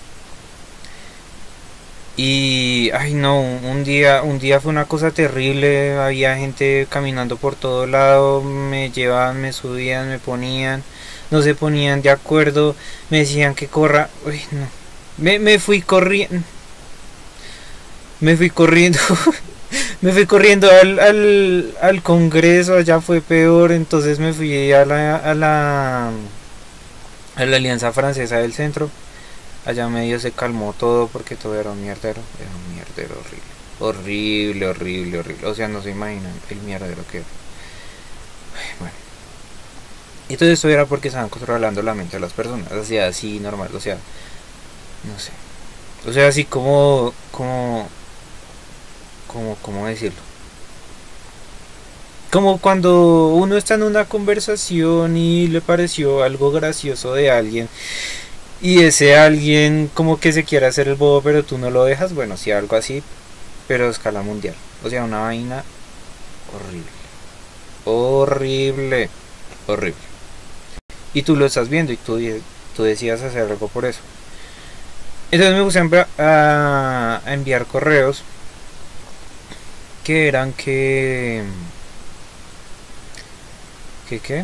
Y ay no, un día, un día fue una cosa terrible. Había gente caminando por todo lado, me llevaban, me subían, me ponían, no se ponían de acuerdo, me decían que corra. Uy, no. Me, me fui corriendo. Me fui corriendo. Me fui corriendo al, al, al Congreso, allá fue peor. Entonces me fui a la, a la a la Alianza Francesa del Centro. Allá medio se calmó todo porque todo era un mierdero. Era un mierdero horrible. Horrible, horrible, horrible. O sea, no se imaginan el mierdero que era. Bueno. Y todo esto era porque estaban controlando la mente de las personas. O sea, así normal. O sea, no sé. O sea, así como... Como... Como... ¿Cómo decirlo? Como cuando uno está en una conversación y le pareció algo gracioso de alguien y ese alguien como que se quiere hacer el bobo pero tú no lo dejas. Bueno, sí, algo así, pero a escala mundial. O sea, una vaina horrible. Horrible. Horrible. Y tú lo estás viendo y tú, tú decías hacer algo por eso. Entonces me puse a, envi a, a enviar correos que eran que... ¿Qué qué?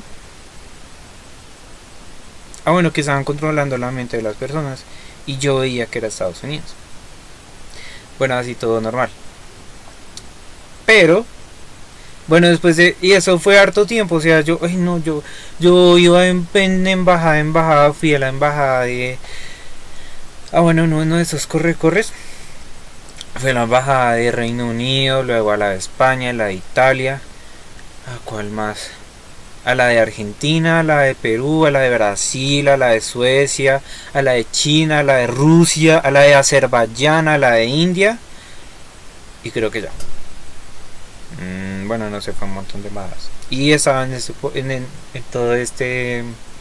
Ah, bueno, que estaban controlando la mente de las personas y yo veía que era Estados Unidos. Bueno, así todo normal. Pero, bueno, después de... Y eso fue harto tiempo, o sea, yo... Ay, no, yo... Yo iba en, en embajada, embajada, fui a la embajada de... Ah, bueno, no, no, esos corre, corres. Fue a la embajada de Reino Unido, luego a la de España, a la de Italia. ¿A cuál más? A la de Argentina, a la de Perú, a la de Brasil, a la de Suecia, a la de China, a la de Rusia, a la de Azerbaiyán, a la de India. Y creo que ya. Mm, bueno, no sé, fue un montón de embajadas. Y estaban en, este, en, en, en todo este...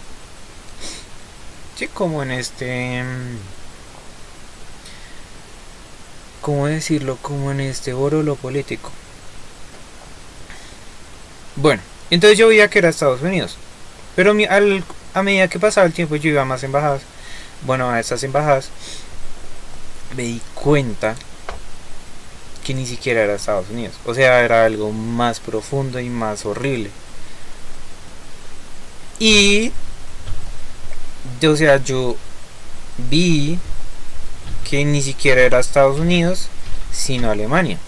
Sí, como en este... ¿Cómo decirlo? Como en este borolo político. Bueno, entonces yo veía que era Estados Unidos. Pero mi, al, a medida que pasaba el tiempo yo iba a más embajadas. Bueno, a estas embajadas me di cuenta que ni siquiera era Estados Unidos. O sea, era algo más profundo y más horrible. Y... O sea, yo vi que ni siquiera era Estados Unidos, sino Alemania.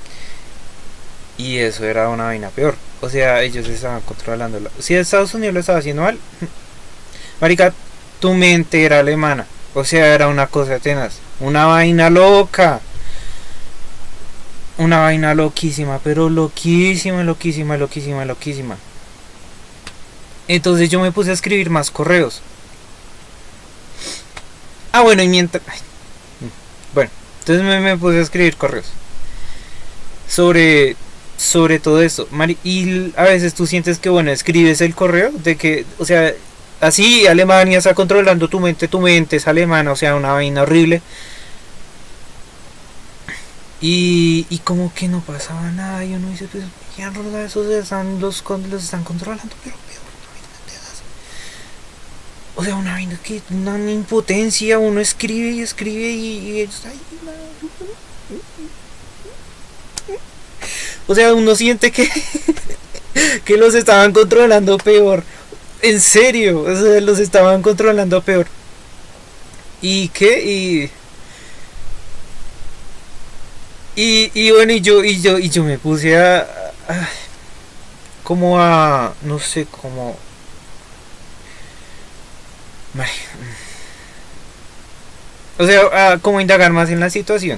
Y eso era una vaina peor. O sea, ellos estaban controlando. La... Si Estados Unidos lo estaba haciendo mal, marica, tu mente era alemana. O sea, era una cosa tenaz. Una vaina loca. Una vaina loquísima, pero loquísima, loquísima, loquísima, loquísima. Entonces yo me puse a escribir más correos. Ah, bueno, y mientras... Bueno, entonces me, me puse a escribir correos sobre sobre todo esto. Y a veces tú sientes que, bueno, escribes el correo de que, o sea, así Alemania está controlando tu mente, tu mente es alemana, o sea, una vaina horrible. Y, y como que no pasaba nada, y uno dice, pues, ya rola, esos están, los, los están controlando, pero peor, o sea, una vaina que, una impotencia, uno escribe y escribe y, y ellos ahí, O sea, uno siente que, que los estaban controlando peor. En serio, o sea, los estaban controlando peor. ¿Y qué? Y... Y, y bueno, y yo, y yo, y yo me puse a, a como a, no sé, como, o sea, a como indagar más en la situación.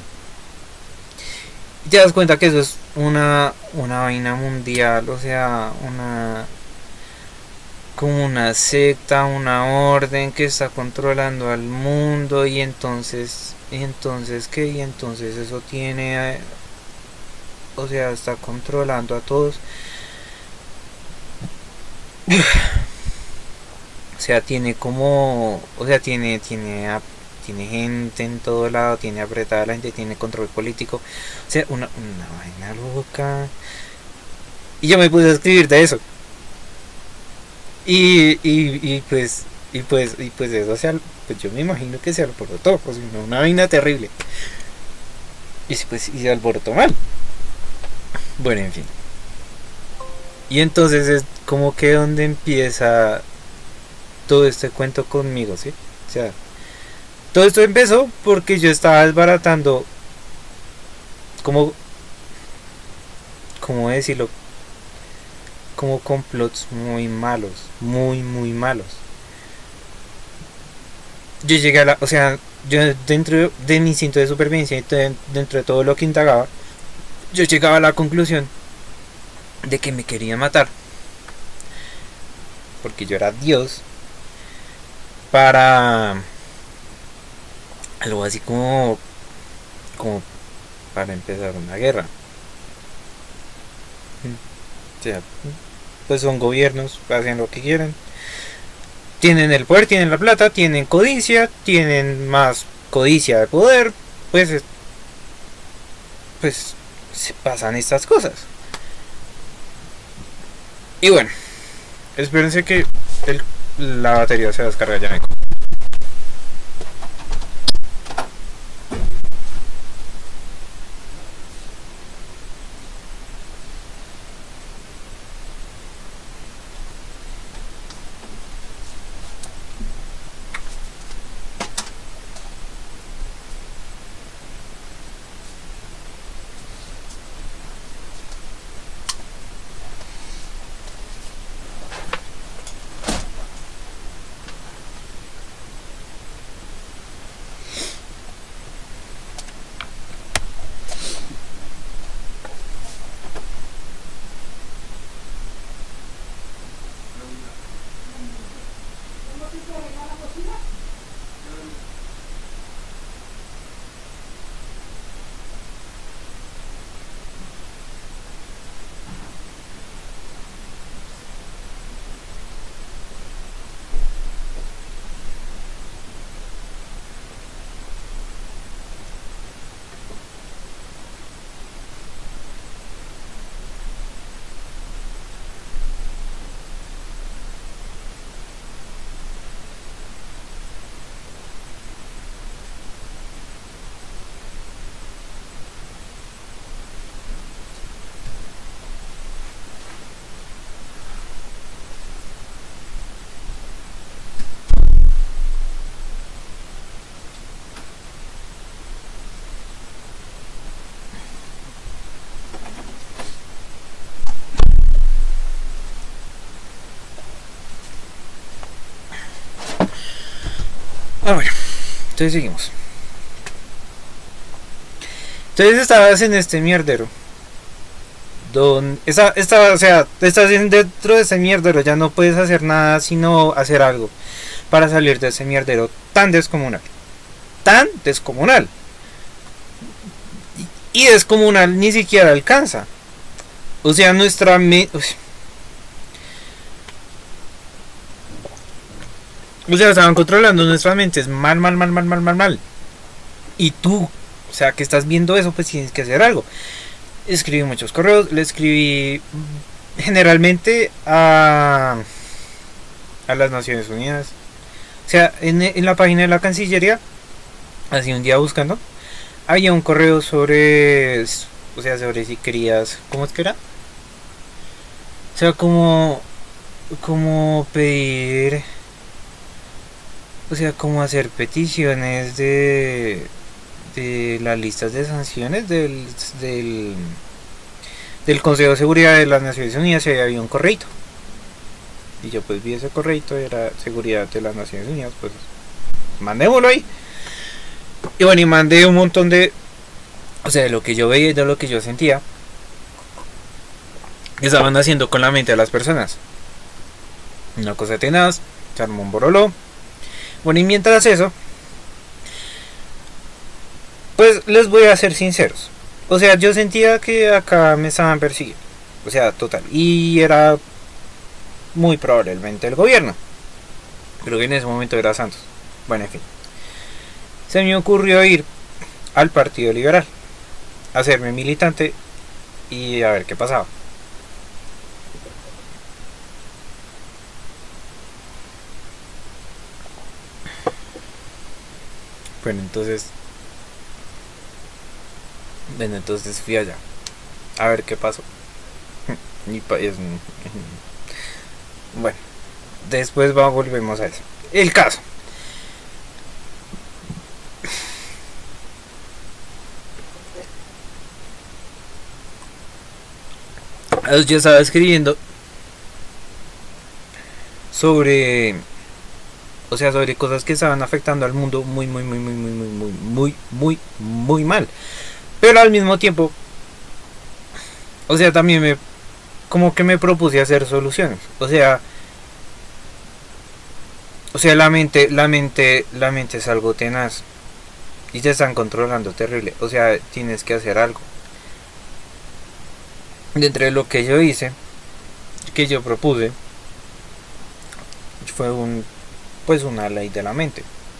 Y te das cuenta que eso es una, una vaina mundial, o sea, una, como una secta, una orden que está controlando al mundo y entonces, y entonces qué, y entonces eso tiene, o sea, está controlando a todos. O sea, tiene como, o sea, tiene, tiene, a- tiene gente en todo lado, tiene apretada la gente, tiene control político, o sea, una, una vaina loca. Y yo me puse a escribir de eso. Y, y, y pues, y pues, y pues eso, o sea, pues yo me imagino que se alborotó, pues una vaina terrible. Y pues, y se alborotó mal. Bueno, en fin. Y entonces es como que donde empieza todo este cuento conmigo, ¿sí? O sea, todo esto empezó porque yo estaba desbaratando, como, ¿cómo decirlo? Como complots muy malos, muy, muy malos. Yo llegué a la, o sea, yo dentro de mi instinto de supervivencia y dentro de todo lo que indagaba, yo llegaba a la conclusión de que me querían matar, porque yo era Dios, para algo así como, como para empezar una guerra. O sea, pues son gobiernos, hacen lo que quieren. Tienen el poder, tienen la plata, tienen codicia, tienen más codicia de poder, pues, pues se pasan estas cosas. Y bueno, espérense que el, la batería se descarga ya. Ah, bueno, entonces seguimos. Entonces estabas en este mierdero. Don, esta, esta, o sea, estás dentro de ese mierdero, ya no puedes hacer nada sino hacer algo para salir de ese mierdero tan descomunal. Tan descomunal. Y descomunal ni siquiera alcanza. O sea, nuestra mente... O sea, estaban controlando nuestras mentes mal, mal, mal, mal, mal, mal, mal. Y tú, o sea, que estás viendo eso, pues tienes que hacer algo. Escribí muchos correos, le escribí generalmente a, a las Naciones Unidas. O sea, en, en la página de la Cancillería, así un día buscando, había un correo sobre o sea, sobre si querías, ¿cómo es que era? O sea, como, como pedir, o sea, como hacer peticiones de, de las listas de sanciones del, del, del Consejo de Seguridad de las Naciones Unidas, y ahí había un correito. Y yo pues vi ese correito, era seguridad de las Naciones Unidas, pues mandémoslo ahí. Y bueno, y mandé un montón de, o sea, de lo que yo veía y de lo que yo sentía que estaban haciendo con la mente de las personas. Una cosa tenaz, se armó un boroló. Bueno, y mientras eso, pues les voy a ser sinceros. O sea, yo sentía que acá me estaban persiguiendo. O sea, total. Y era muy probablemente el gobierno. Creo que en ese momento era Santos. Bueno, en fin. Se me ocurrió ir al Partido Liberal, hacerme militante y a ver qué pasaba. Bueno, entonces... Bueno, entonces fui allá. A ver qué pasó. Mi país... Bueno, después va, volvemos a eso. El caso. Yo estaba escribiendo sobre, o sea, sobre cosas que estaban afectando al mundo muy, muy, muy, muy, muy, muy, muy, muy, muy, muy mal. Pero al mismo tiempo, o sea, también me, como que me propuse hacer soluciones. O sea, o sea, la mente, la mente, la mente es algo tenaz y te están controlando terrible. O sea, tienes que hacer algo. Dentro de lo que yo hice, que yo propuse, fue un, pues una ley de la mente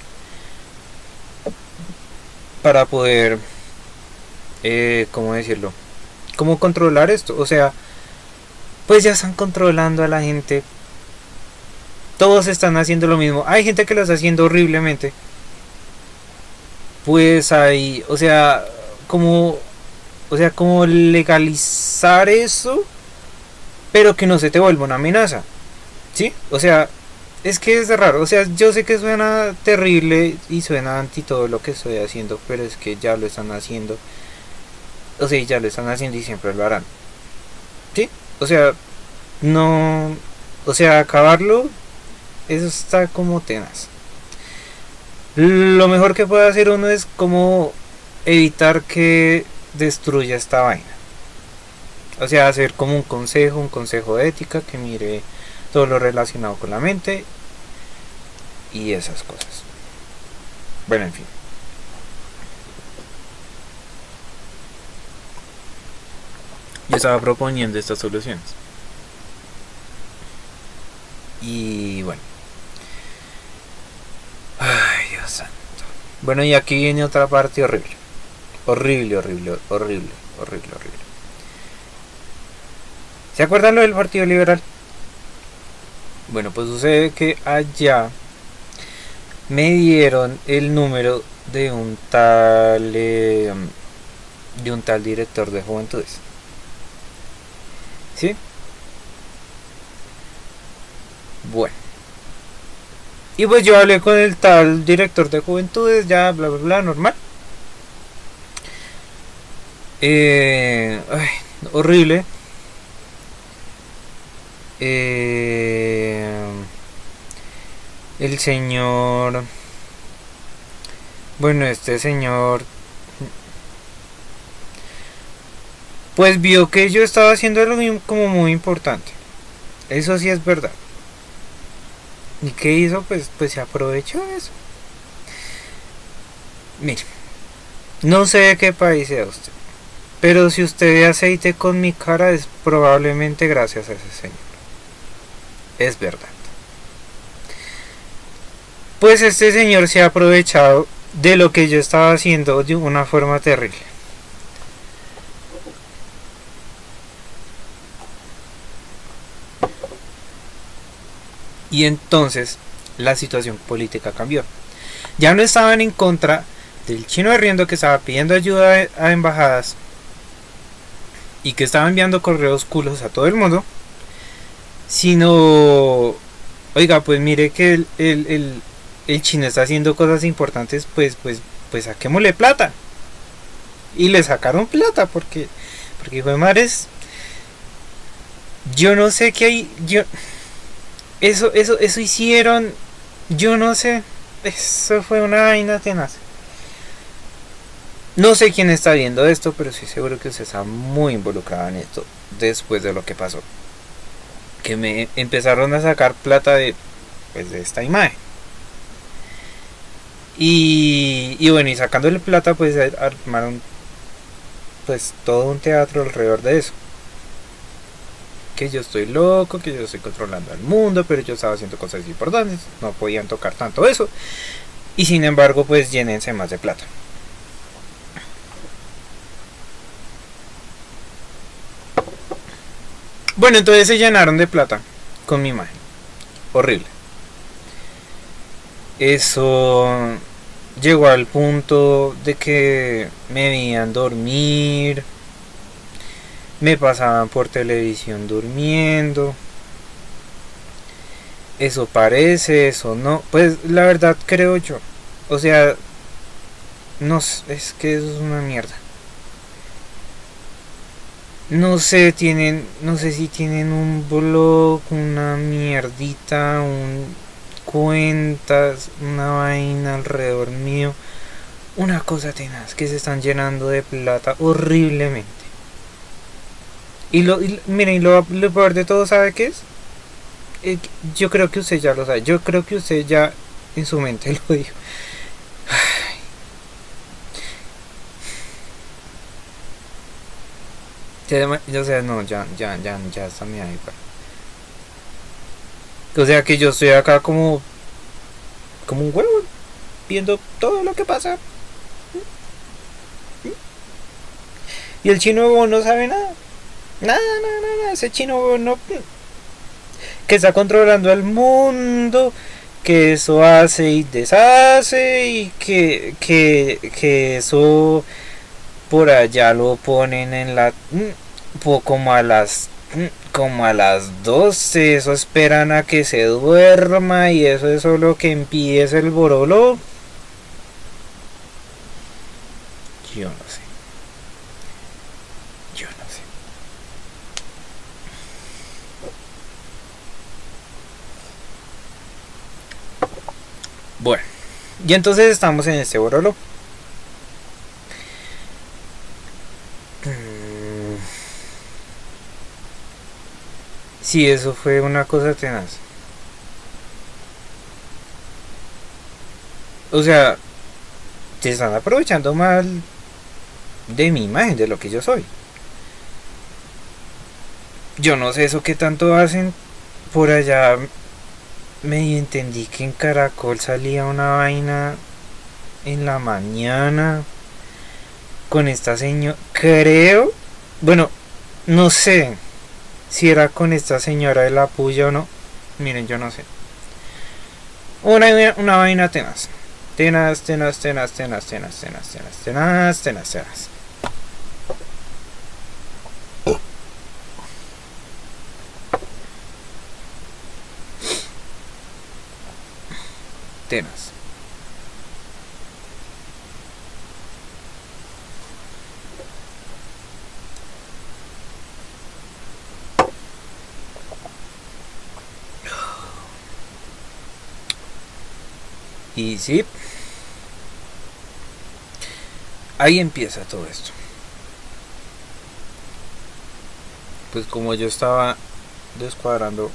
para poder, eh, ¿cómo decirlo? ¿Cómo controlar esto? O sea, pues ya están controlando a la gente. Todos están haciendo lo mismo. Hay gente que lo está haciendo horriblemente. Pues hay, o sea, como, o sea, como legalizar eso, pero que no se te vuelva una amenaza. ¿Sí? O sea, es que es raro. O sea, yo sé que suena terrible y suena anti todo lo que estoy haciendo, pero es que ya lo están haciendo. O sea, ya lo están haciendo y siempre lo harán. ¿Sí? O sea, no... O sea, acabarlo, eso está como tenaz. Lo mejor que puede hacer uno es como evitar que destruya esta vaina. O sea, hacer como un consejo, un consejo de ética que mire todo lo relacionado con la mente y esas cosas. Bueno, en fin. Yo estaba proponiendo estas soluciones. Y bueno. Ay, Dios santo. Bueno, y aquí viene otra parte horrible. Horrible, horrible, horrible, horrible, horrible. ¿Se acuerdan lo del Partido Liberal? Bueno, pues sucede que allá me dieron el número de un tal eh, de un tal director de juventudes. ¿Sí? Bueno. Y pues yo hablé con el tal director de juventudes, ya bla bla bla, normal. Eh, ay, horrible. Eh, el señor, bueno, este señor, pues vio que yo estaba haciendo algo como muy importante. Eso sí es verdad. ¿Y qué hizo? Pues, pues se aprovechó de eso. Mire, no sé de qué país sea usted, pero si usted ve aceite con mi cara es probablemente gracias a ese señor. Es verdad. Pues este señor se ha aprovechado de lo que yo estaba haciendo de una forma terrible. Y entonces la situación política cambió. Ya no estaban en contra del chino arriendo que estaba pidiendo ayuda a embajadas, y que estaba enviando correos culos a todo el mundo, sino, oiga, pues mire que el, el, el, el chino está haciendo cosas importantes, pues, pues, pues saquémosle plata. Y le sacaron plata porque, porque hijo de madres, yo no sé qué hay, yo, eso, eso, eso hicieron, yo no sé, eso fue una vaina tenaz. No sé quién está viendo esto, pero sí seguro que usted está muy involucrado en esto después de lo que pasó. Que me empezaron a sacar plata de, pues, de esta imagen. Y, y bueno, y sacándole plata, pues armaron pues todo un teatro alrededor de eso. Que yo estoy loco, que yo estoy controlando al mundo, pero yo estaba haciendo cosas importantes, no podían tocar tanto eso. Y sin embargo, pues llénense más de plata. Bueno, entonces se llenaron de plata con mi imagen. Horrible. Eso llegó al punto de que me veían dormir, me pasaban por televisión durmiendo. Eso parece, eso no. Pues la verdad creo yo. O sea, no, es que eso es una mierda. No sé, tienen, no sé si tienen un blog, una mierdita, un cuentas, una vaina alrededor mío, una cosa tenaz, que se están llenando de plata horriblemente. Y lo, y, miren, lo, lo peor de todo, ¿sabe qué es? Eh, yo creo que usted ya lo sabe, yo creo que usted ya en su mente lo dijo. Ya, o sea, no, ya, ya, ya, ya está mi ahí. O sea que yo estoy acá como, como un huevo, viendo todo lo que pasa. Y el chino no sabe nada. Nada, nada, nada. Ese chino no. Que está controlando el mundo. Que eso hace y deshace. Y que, que, que eso por allá lo ponen en la. Como a las. Como a las doce. Eso esperan a que se duerma. Y eso es solo que empiece el borolo. Yo no sé. Yo no sé. Bueno. Y entonces estamos en este borolo. Sí, eso fue una cosa tenaz. O sea, se están aprovechando mal de mi imagen, de lo que yo soy. Yo no sé eso que tanto hacen. Por allá me entendí que en Caracol salía una vaina en la mañana con esta señora. Creo, bueno, no sé si era con esta señora de la puya o no. Miren, yo no sé. Una, una vaina tenaz. Tenaz, tenaz, tenaz, tenaz, tenaz, tenaz, tenaz, tenaz, tenaz, tenaz. Tenaz. Y sí, ahí empieza todo esto. Pues como yo estaba descuadrando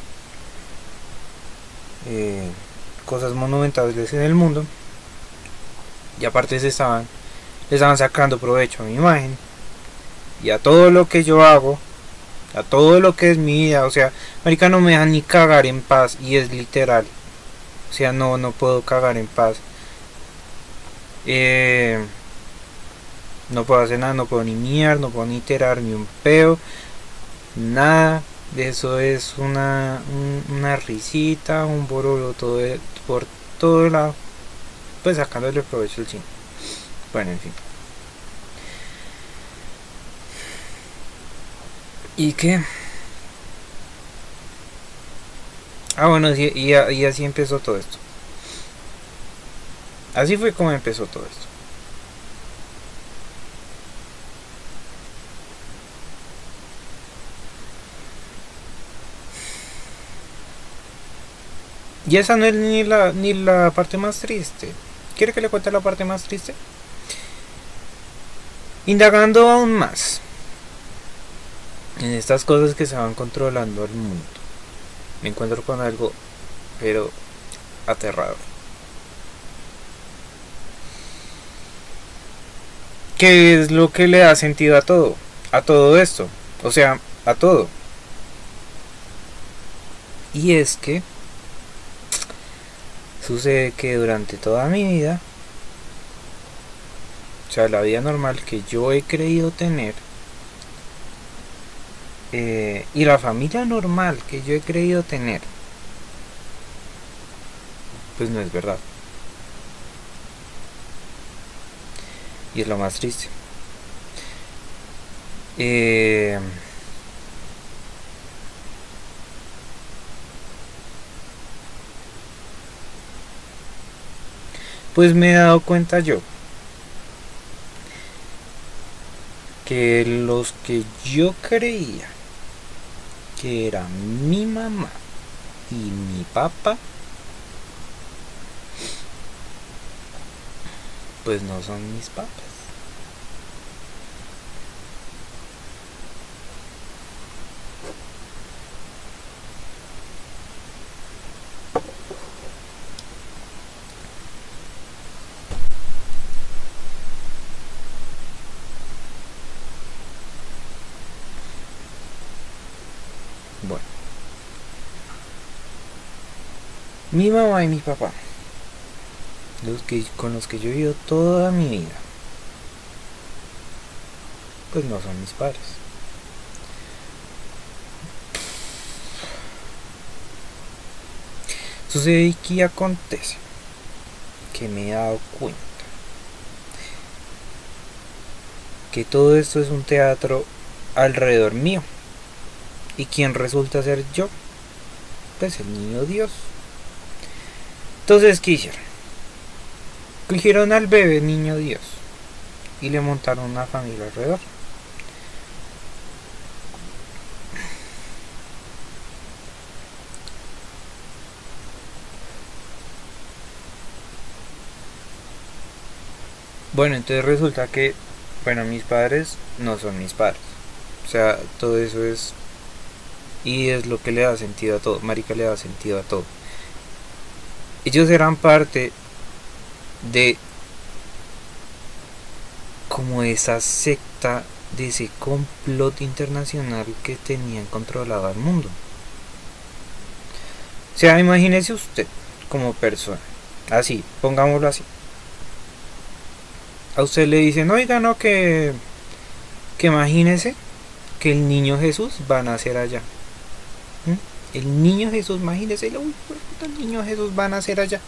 eh, cosas monumentales en el mundo, y aparte se estaban, le estaban sacando provecho a mi imagen y a todo lo que yo hago, a todo lo que es mi vida. O sea, marica, no me dejan ni cagar en paz, y es literal. O sea, no, no puedo cagar en paz. Eh, no puedo hacer nada, no puedo ni miar, no puedo ni tirar ni un peo. Nada. Eso es una, un, una risita, un borolo todo de, por todo lado. Pues sacándole provecho el chino. Bueno, en fin. ¿Y qué? Ah, bueno, y, y, y así empezó todo esto. Así fue como empezó todo esto. Y esa no es ni la, ni la parte más triste. ¿Quiere que le cuente la parte más triste? Indagando aún más en estas cosas que se van controlando al mundo, me encuentro con algo, pero aterrador. ¿Qué es lo que le da sentido a todo? A todo esto. O sea, a todo. Y es que sucede que durante toda mi vida, o sea, la vida normal que yo he creído tener, eh, y la familia normal que yo he creído tener, pues no es verdad. Y es lo más triste. Eh, pues me he dado cuenta yo que los que yo creía que eran mi mamá y mi papá, pues no son mis papas. Bueno, mi mamá y mi papá, los que, con los que yo he vivido toda mi vida, pues no son mis padres. Sucede que acontece que me he dado cuenta que todo esto es un teatro alrededor mío. ¿Y quién resulta ser yo? Pues el niño Dios. Entonces, ¿qué hicieron? Cogieron al bebé niño Dios y le montaron una familia alrededor. Bueno, entonces resulta que, bueno, mis padres no son mis padres. O sea, todo eso es... Y es lo que le da sentido a todo. Marica le da sentido a todo. Ellos eran parte de... como esa secta, de ese complot internacional que tenían controlado al mundo. O sea, imagínese usted como persona. Así, pongámoslo así. A usted le dicen, oiga, no, que, que imagínese que el niño Jesús va a nacer allá. ¿Mm? El niño Jesús, imagínese, uy, el niño Jesús va a nacer allá.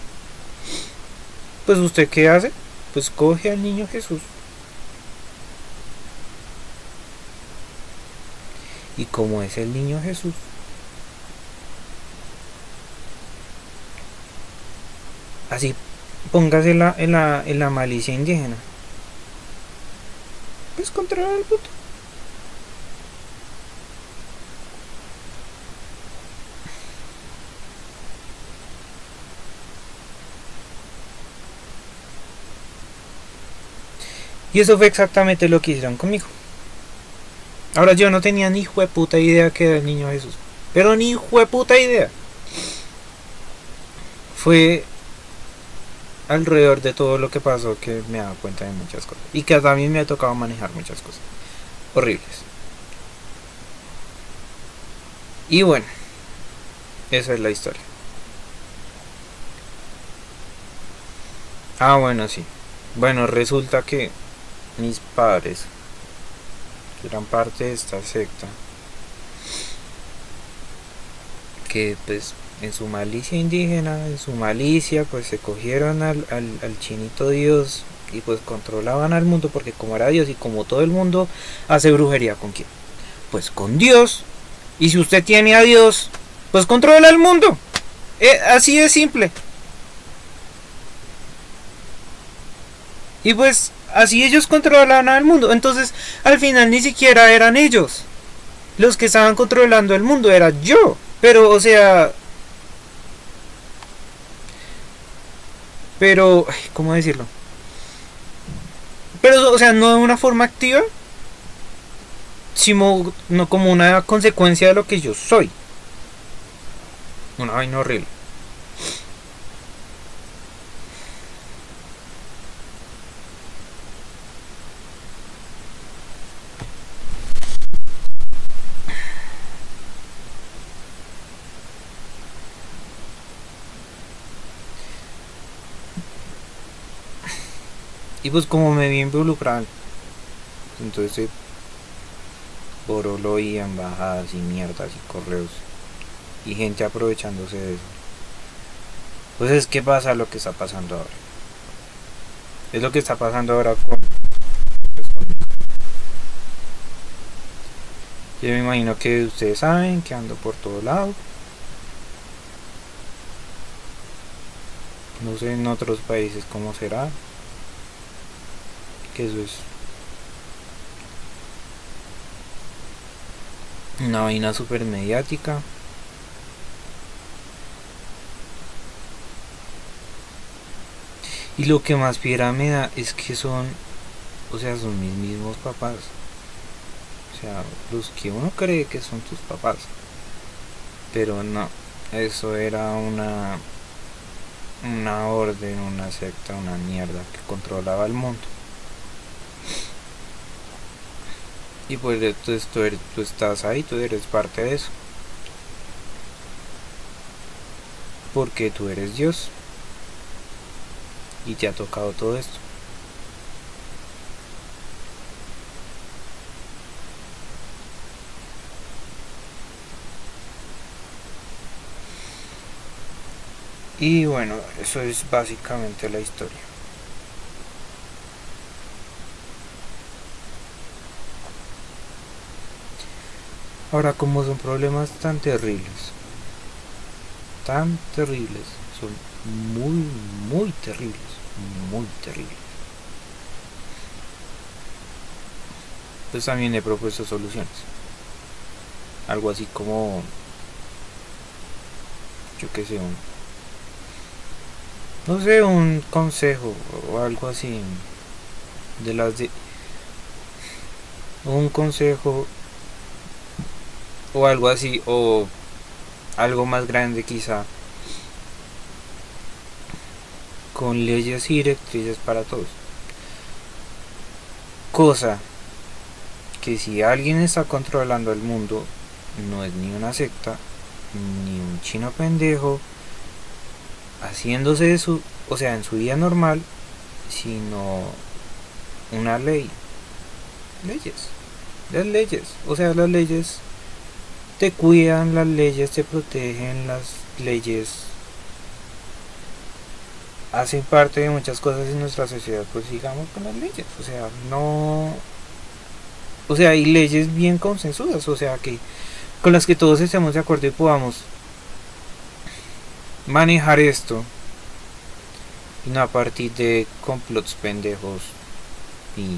Pues usted, ¿qué hace? Pues coge al niño Jesús. ¿Y cómo es el niño Jesús? Así, póngase en la, en la, en la malicia indígena. Pues controlar al puto. Y eso fue exactamente lo que hicieron conmigo. Ahora, yo no tenía ni hijo de puta idea que era el niño Jesús. Pero ni hijo de puta idea. Fue alrededor de todo lo que pasó que me he dado cuenta de muchas cosas. Y que también me ha tocado manejar muchas cosas horribles. Y bueno, esa es la historia. Ah, bueno, sí. Bueno, resulta que mis padres, que eran parte de esta secta, que pues en su malicia indígena, en su malicia, pues se cogieron al, al, al chinito Dios y pues controlaban al mundo, porque como era Dios y como todo el mundo hace brujería, ¿con quién? pues con Dios. Y si usted tiene a Dios, pues controla el mundo. Eh, así de simple. Y pues así ellos controlaban al mundo. Entonces al final ni siquiera eran ellos los que estaban controlando el mundo, era yo. Pero o sea... Pero... ¿Cómo decirlo? Pero o sea, no de una forma activa, sino no como una consecuencia de lo que yo soy. Una vaina horrible. Y pues como me vi involucrado, entonces borolo y embajadas y mierdas y correos y gente aprovechándose de eso. Pues es que pasa lo que está pasando ahora. Es lo que está pasando ahora con, pues, conmigo. Yo me imagino que ustedes saben que ando por todo lado. No sé en otros países cómo será. Que eso es una vaina super mediática. Y lo que más piedra me da es que son, o sea, son mis mismos papás. O sea, los que uno cree que son tus papás. Pero no, eso era una una orden, una secta, una mierda que controlaba el mundo. Y pues entonces tú, eres, tú estás ahí, tú eres parte de eso. Porque tú eres Dios. Y te ha tocado todo esto. Y bueno, eso es básicamente la historia. Ahora, como son problemas tan terribles, tan terribles, son muy, muy terribles, muy terribles, pues también he propuesto soluciones. Algo así como, yo qué sé, un, no sé, un consejo o algo así de las de un consejo o algo así, o algo más grande quizá, con leyes y directrices para todos. Cosa que si alguien está controlando el mundo, no es ni una secta, ni un chino pendejo haciéndose de su, o sea, en su día normal, sino una ley. Leyes. Las leyes. O sea, las leyes te cuidan, las leyes te protegen, las leyes hacen parte de muchas cosas en nuestra sociedad, pues sigamos con las leyes. O sea, no... O sea, hay leyes bien consensuadas, o sea, que con las que todos estemos de acuerdo y podamos manejar esto. Y no a partir de complots pendejos y,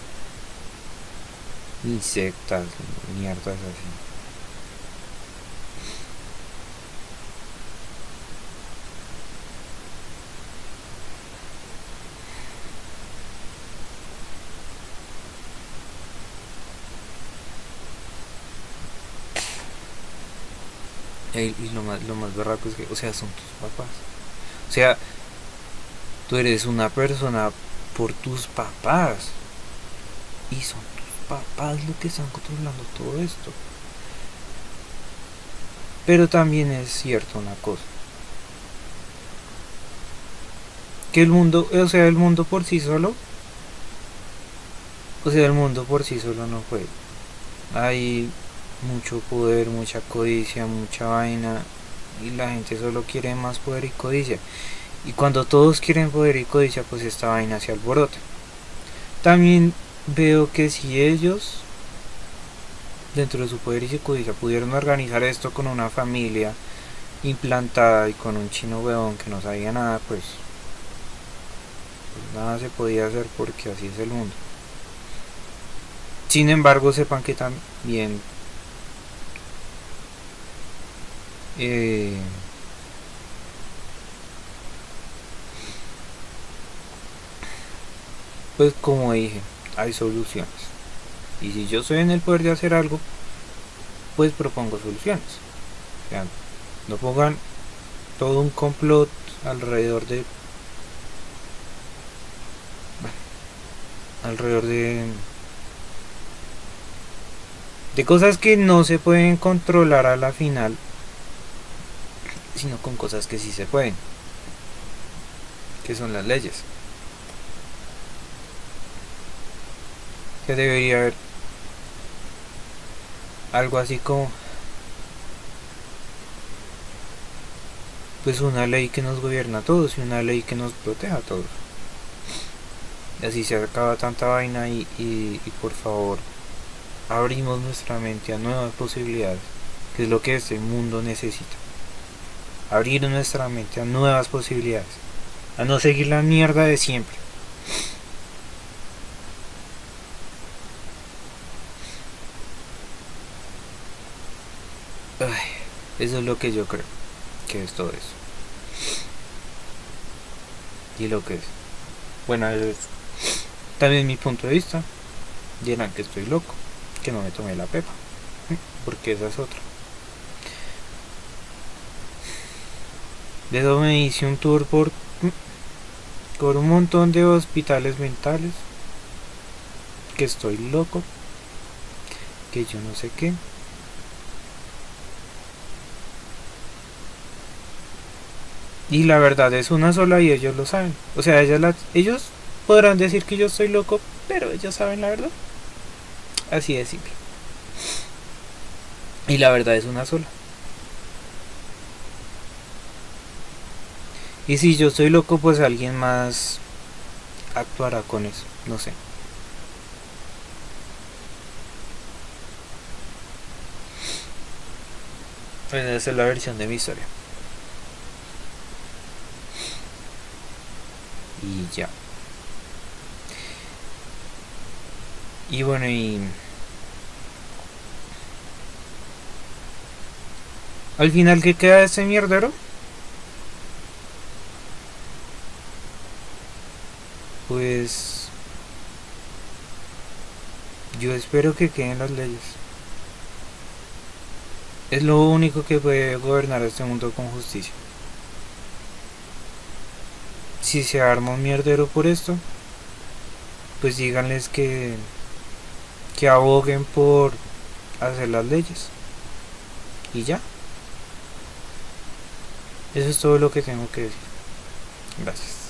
y sectas, mierdas así. Y lo más, lo más berraco es que, o sea, son tus papás. O sea, tú eres una persona por tus papás. Y son tus papás los que están controlando todo esto. Pero también es cierto una cosa. Que el mundo, o sea, el mundo por sí solo. O sea, el mundo por sí solo no fue. Hay mucho poder, mucha codicia, mucha vaina, y la gente solo quiere más poder y codicia, y cuando todos quieren poder y codicia, pues esta vaina se alborota. También veo que si ellos dentro de su poder y justicia pudieron organizar esto con una familia implantada y con un chino huevón que no sabía nada, pues, pues nada se podía hacer porque así es el mundo. Sin embargo, sepan que también eh, pues como dije, hay soluciones. Y si yo estoy en el poder de hacer algo, pues propongo soluciones. O sea, no pongan todo un complot alrededor de bueno, alrededor de de cosas que no se pueden controlar a la final, sino con cosas que sí se pueden, que son las leyes. Que debería haber algo así como pues una ley que nos gobierna a todos y una ley que nos proteja a todos. Y así se acaba tanta vaina y, y, y por favor abrimos nuestra mente a nuevas posibilidades, que es lo que este mundo necesita. Abrir nuestra mente a nuevas posibilidades, a no seguir la mierda de siempre. Ay, eso es lo que yo creo que es todo eso. Y lo que es. Bueno, es también mi punto de vista. Dirán que estoy loco, que no me tomé la pepa, porque esa es otra. De eso me hice un tour por, por un montón de hospitales mentales, que estoy loco, que yo no sé qué. Y la verdad es una sola y ellos lo saben. O sea, ellas la, ellos podrán decir que yo estoy loco, pero ellos saben la verdad. Así de simple. Y la verdad es una sola. Y si yo estoy loco, pues alguien más actuará con eso. No sé. Pues esa es la versión de mi historia. Y ya. Y bueno, y al final, ¿qué queda de ese mierdero? Pues yo espero que queden las leyes. Es lo único que puede gobernar este mundo con justicia. Si se arma un mierdero por esto, pues díganles que que aboguen por hacer las leyes. Y ya. Eso es todo lo que tengo que decir. Gracias.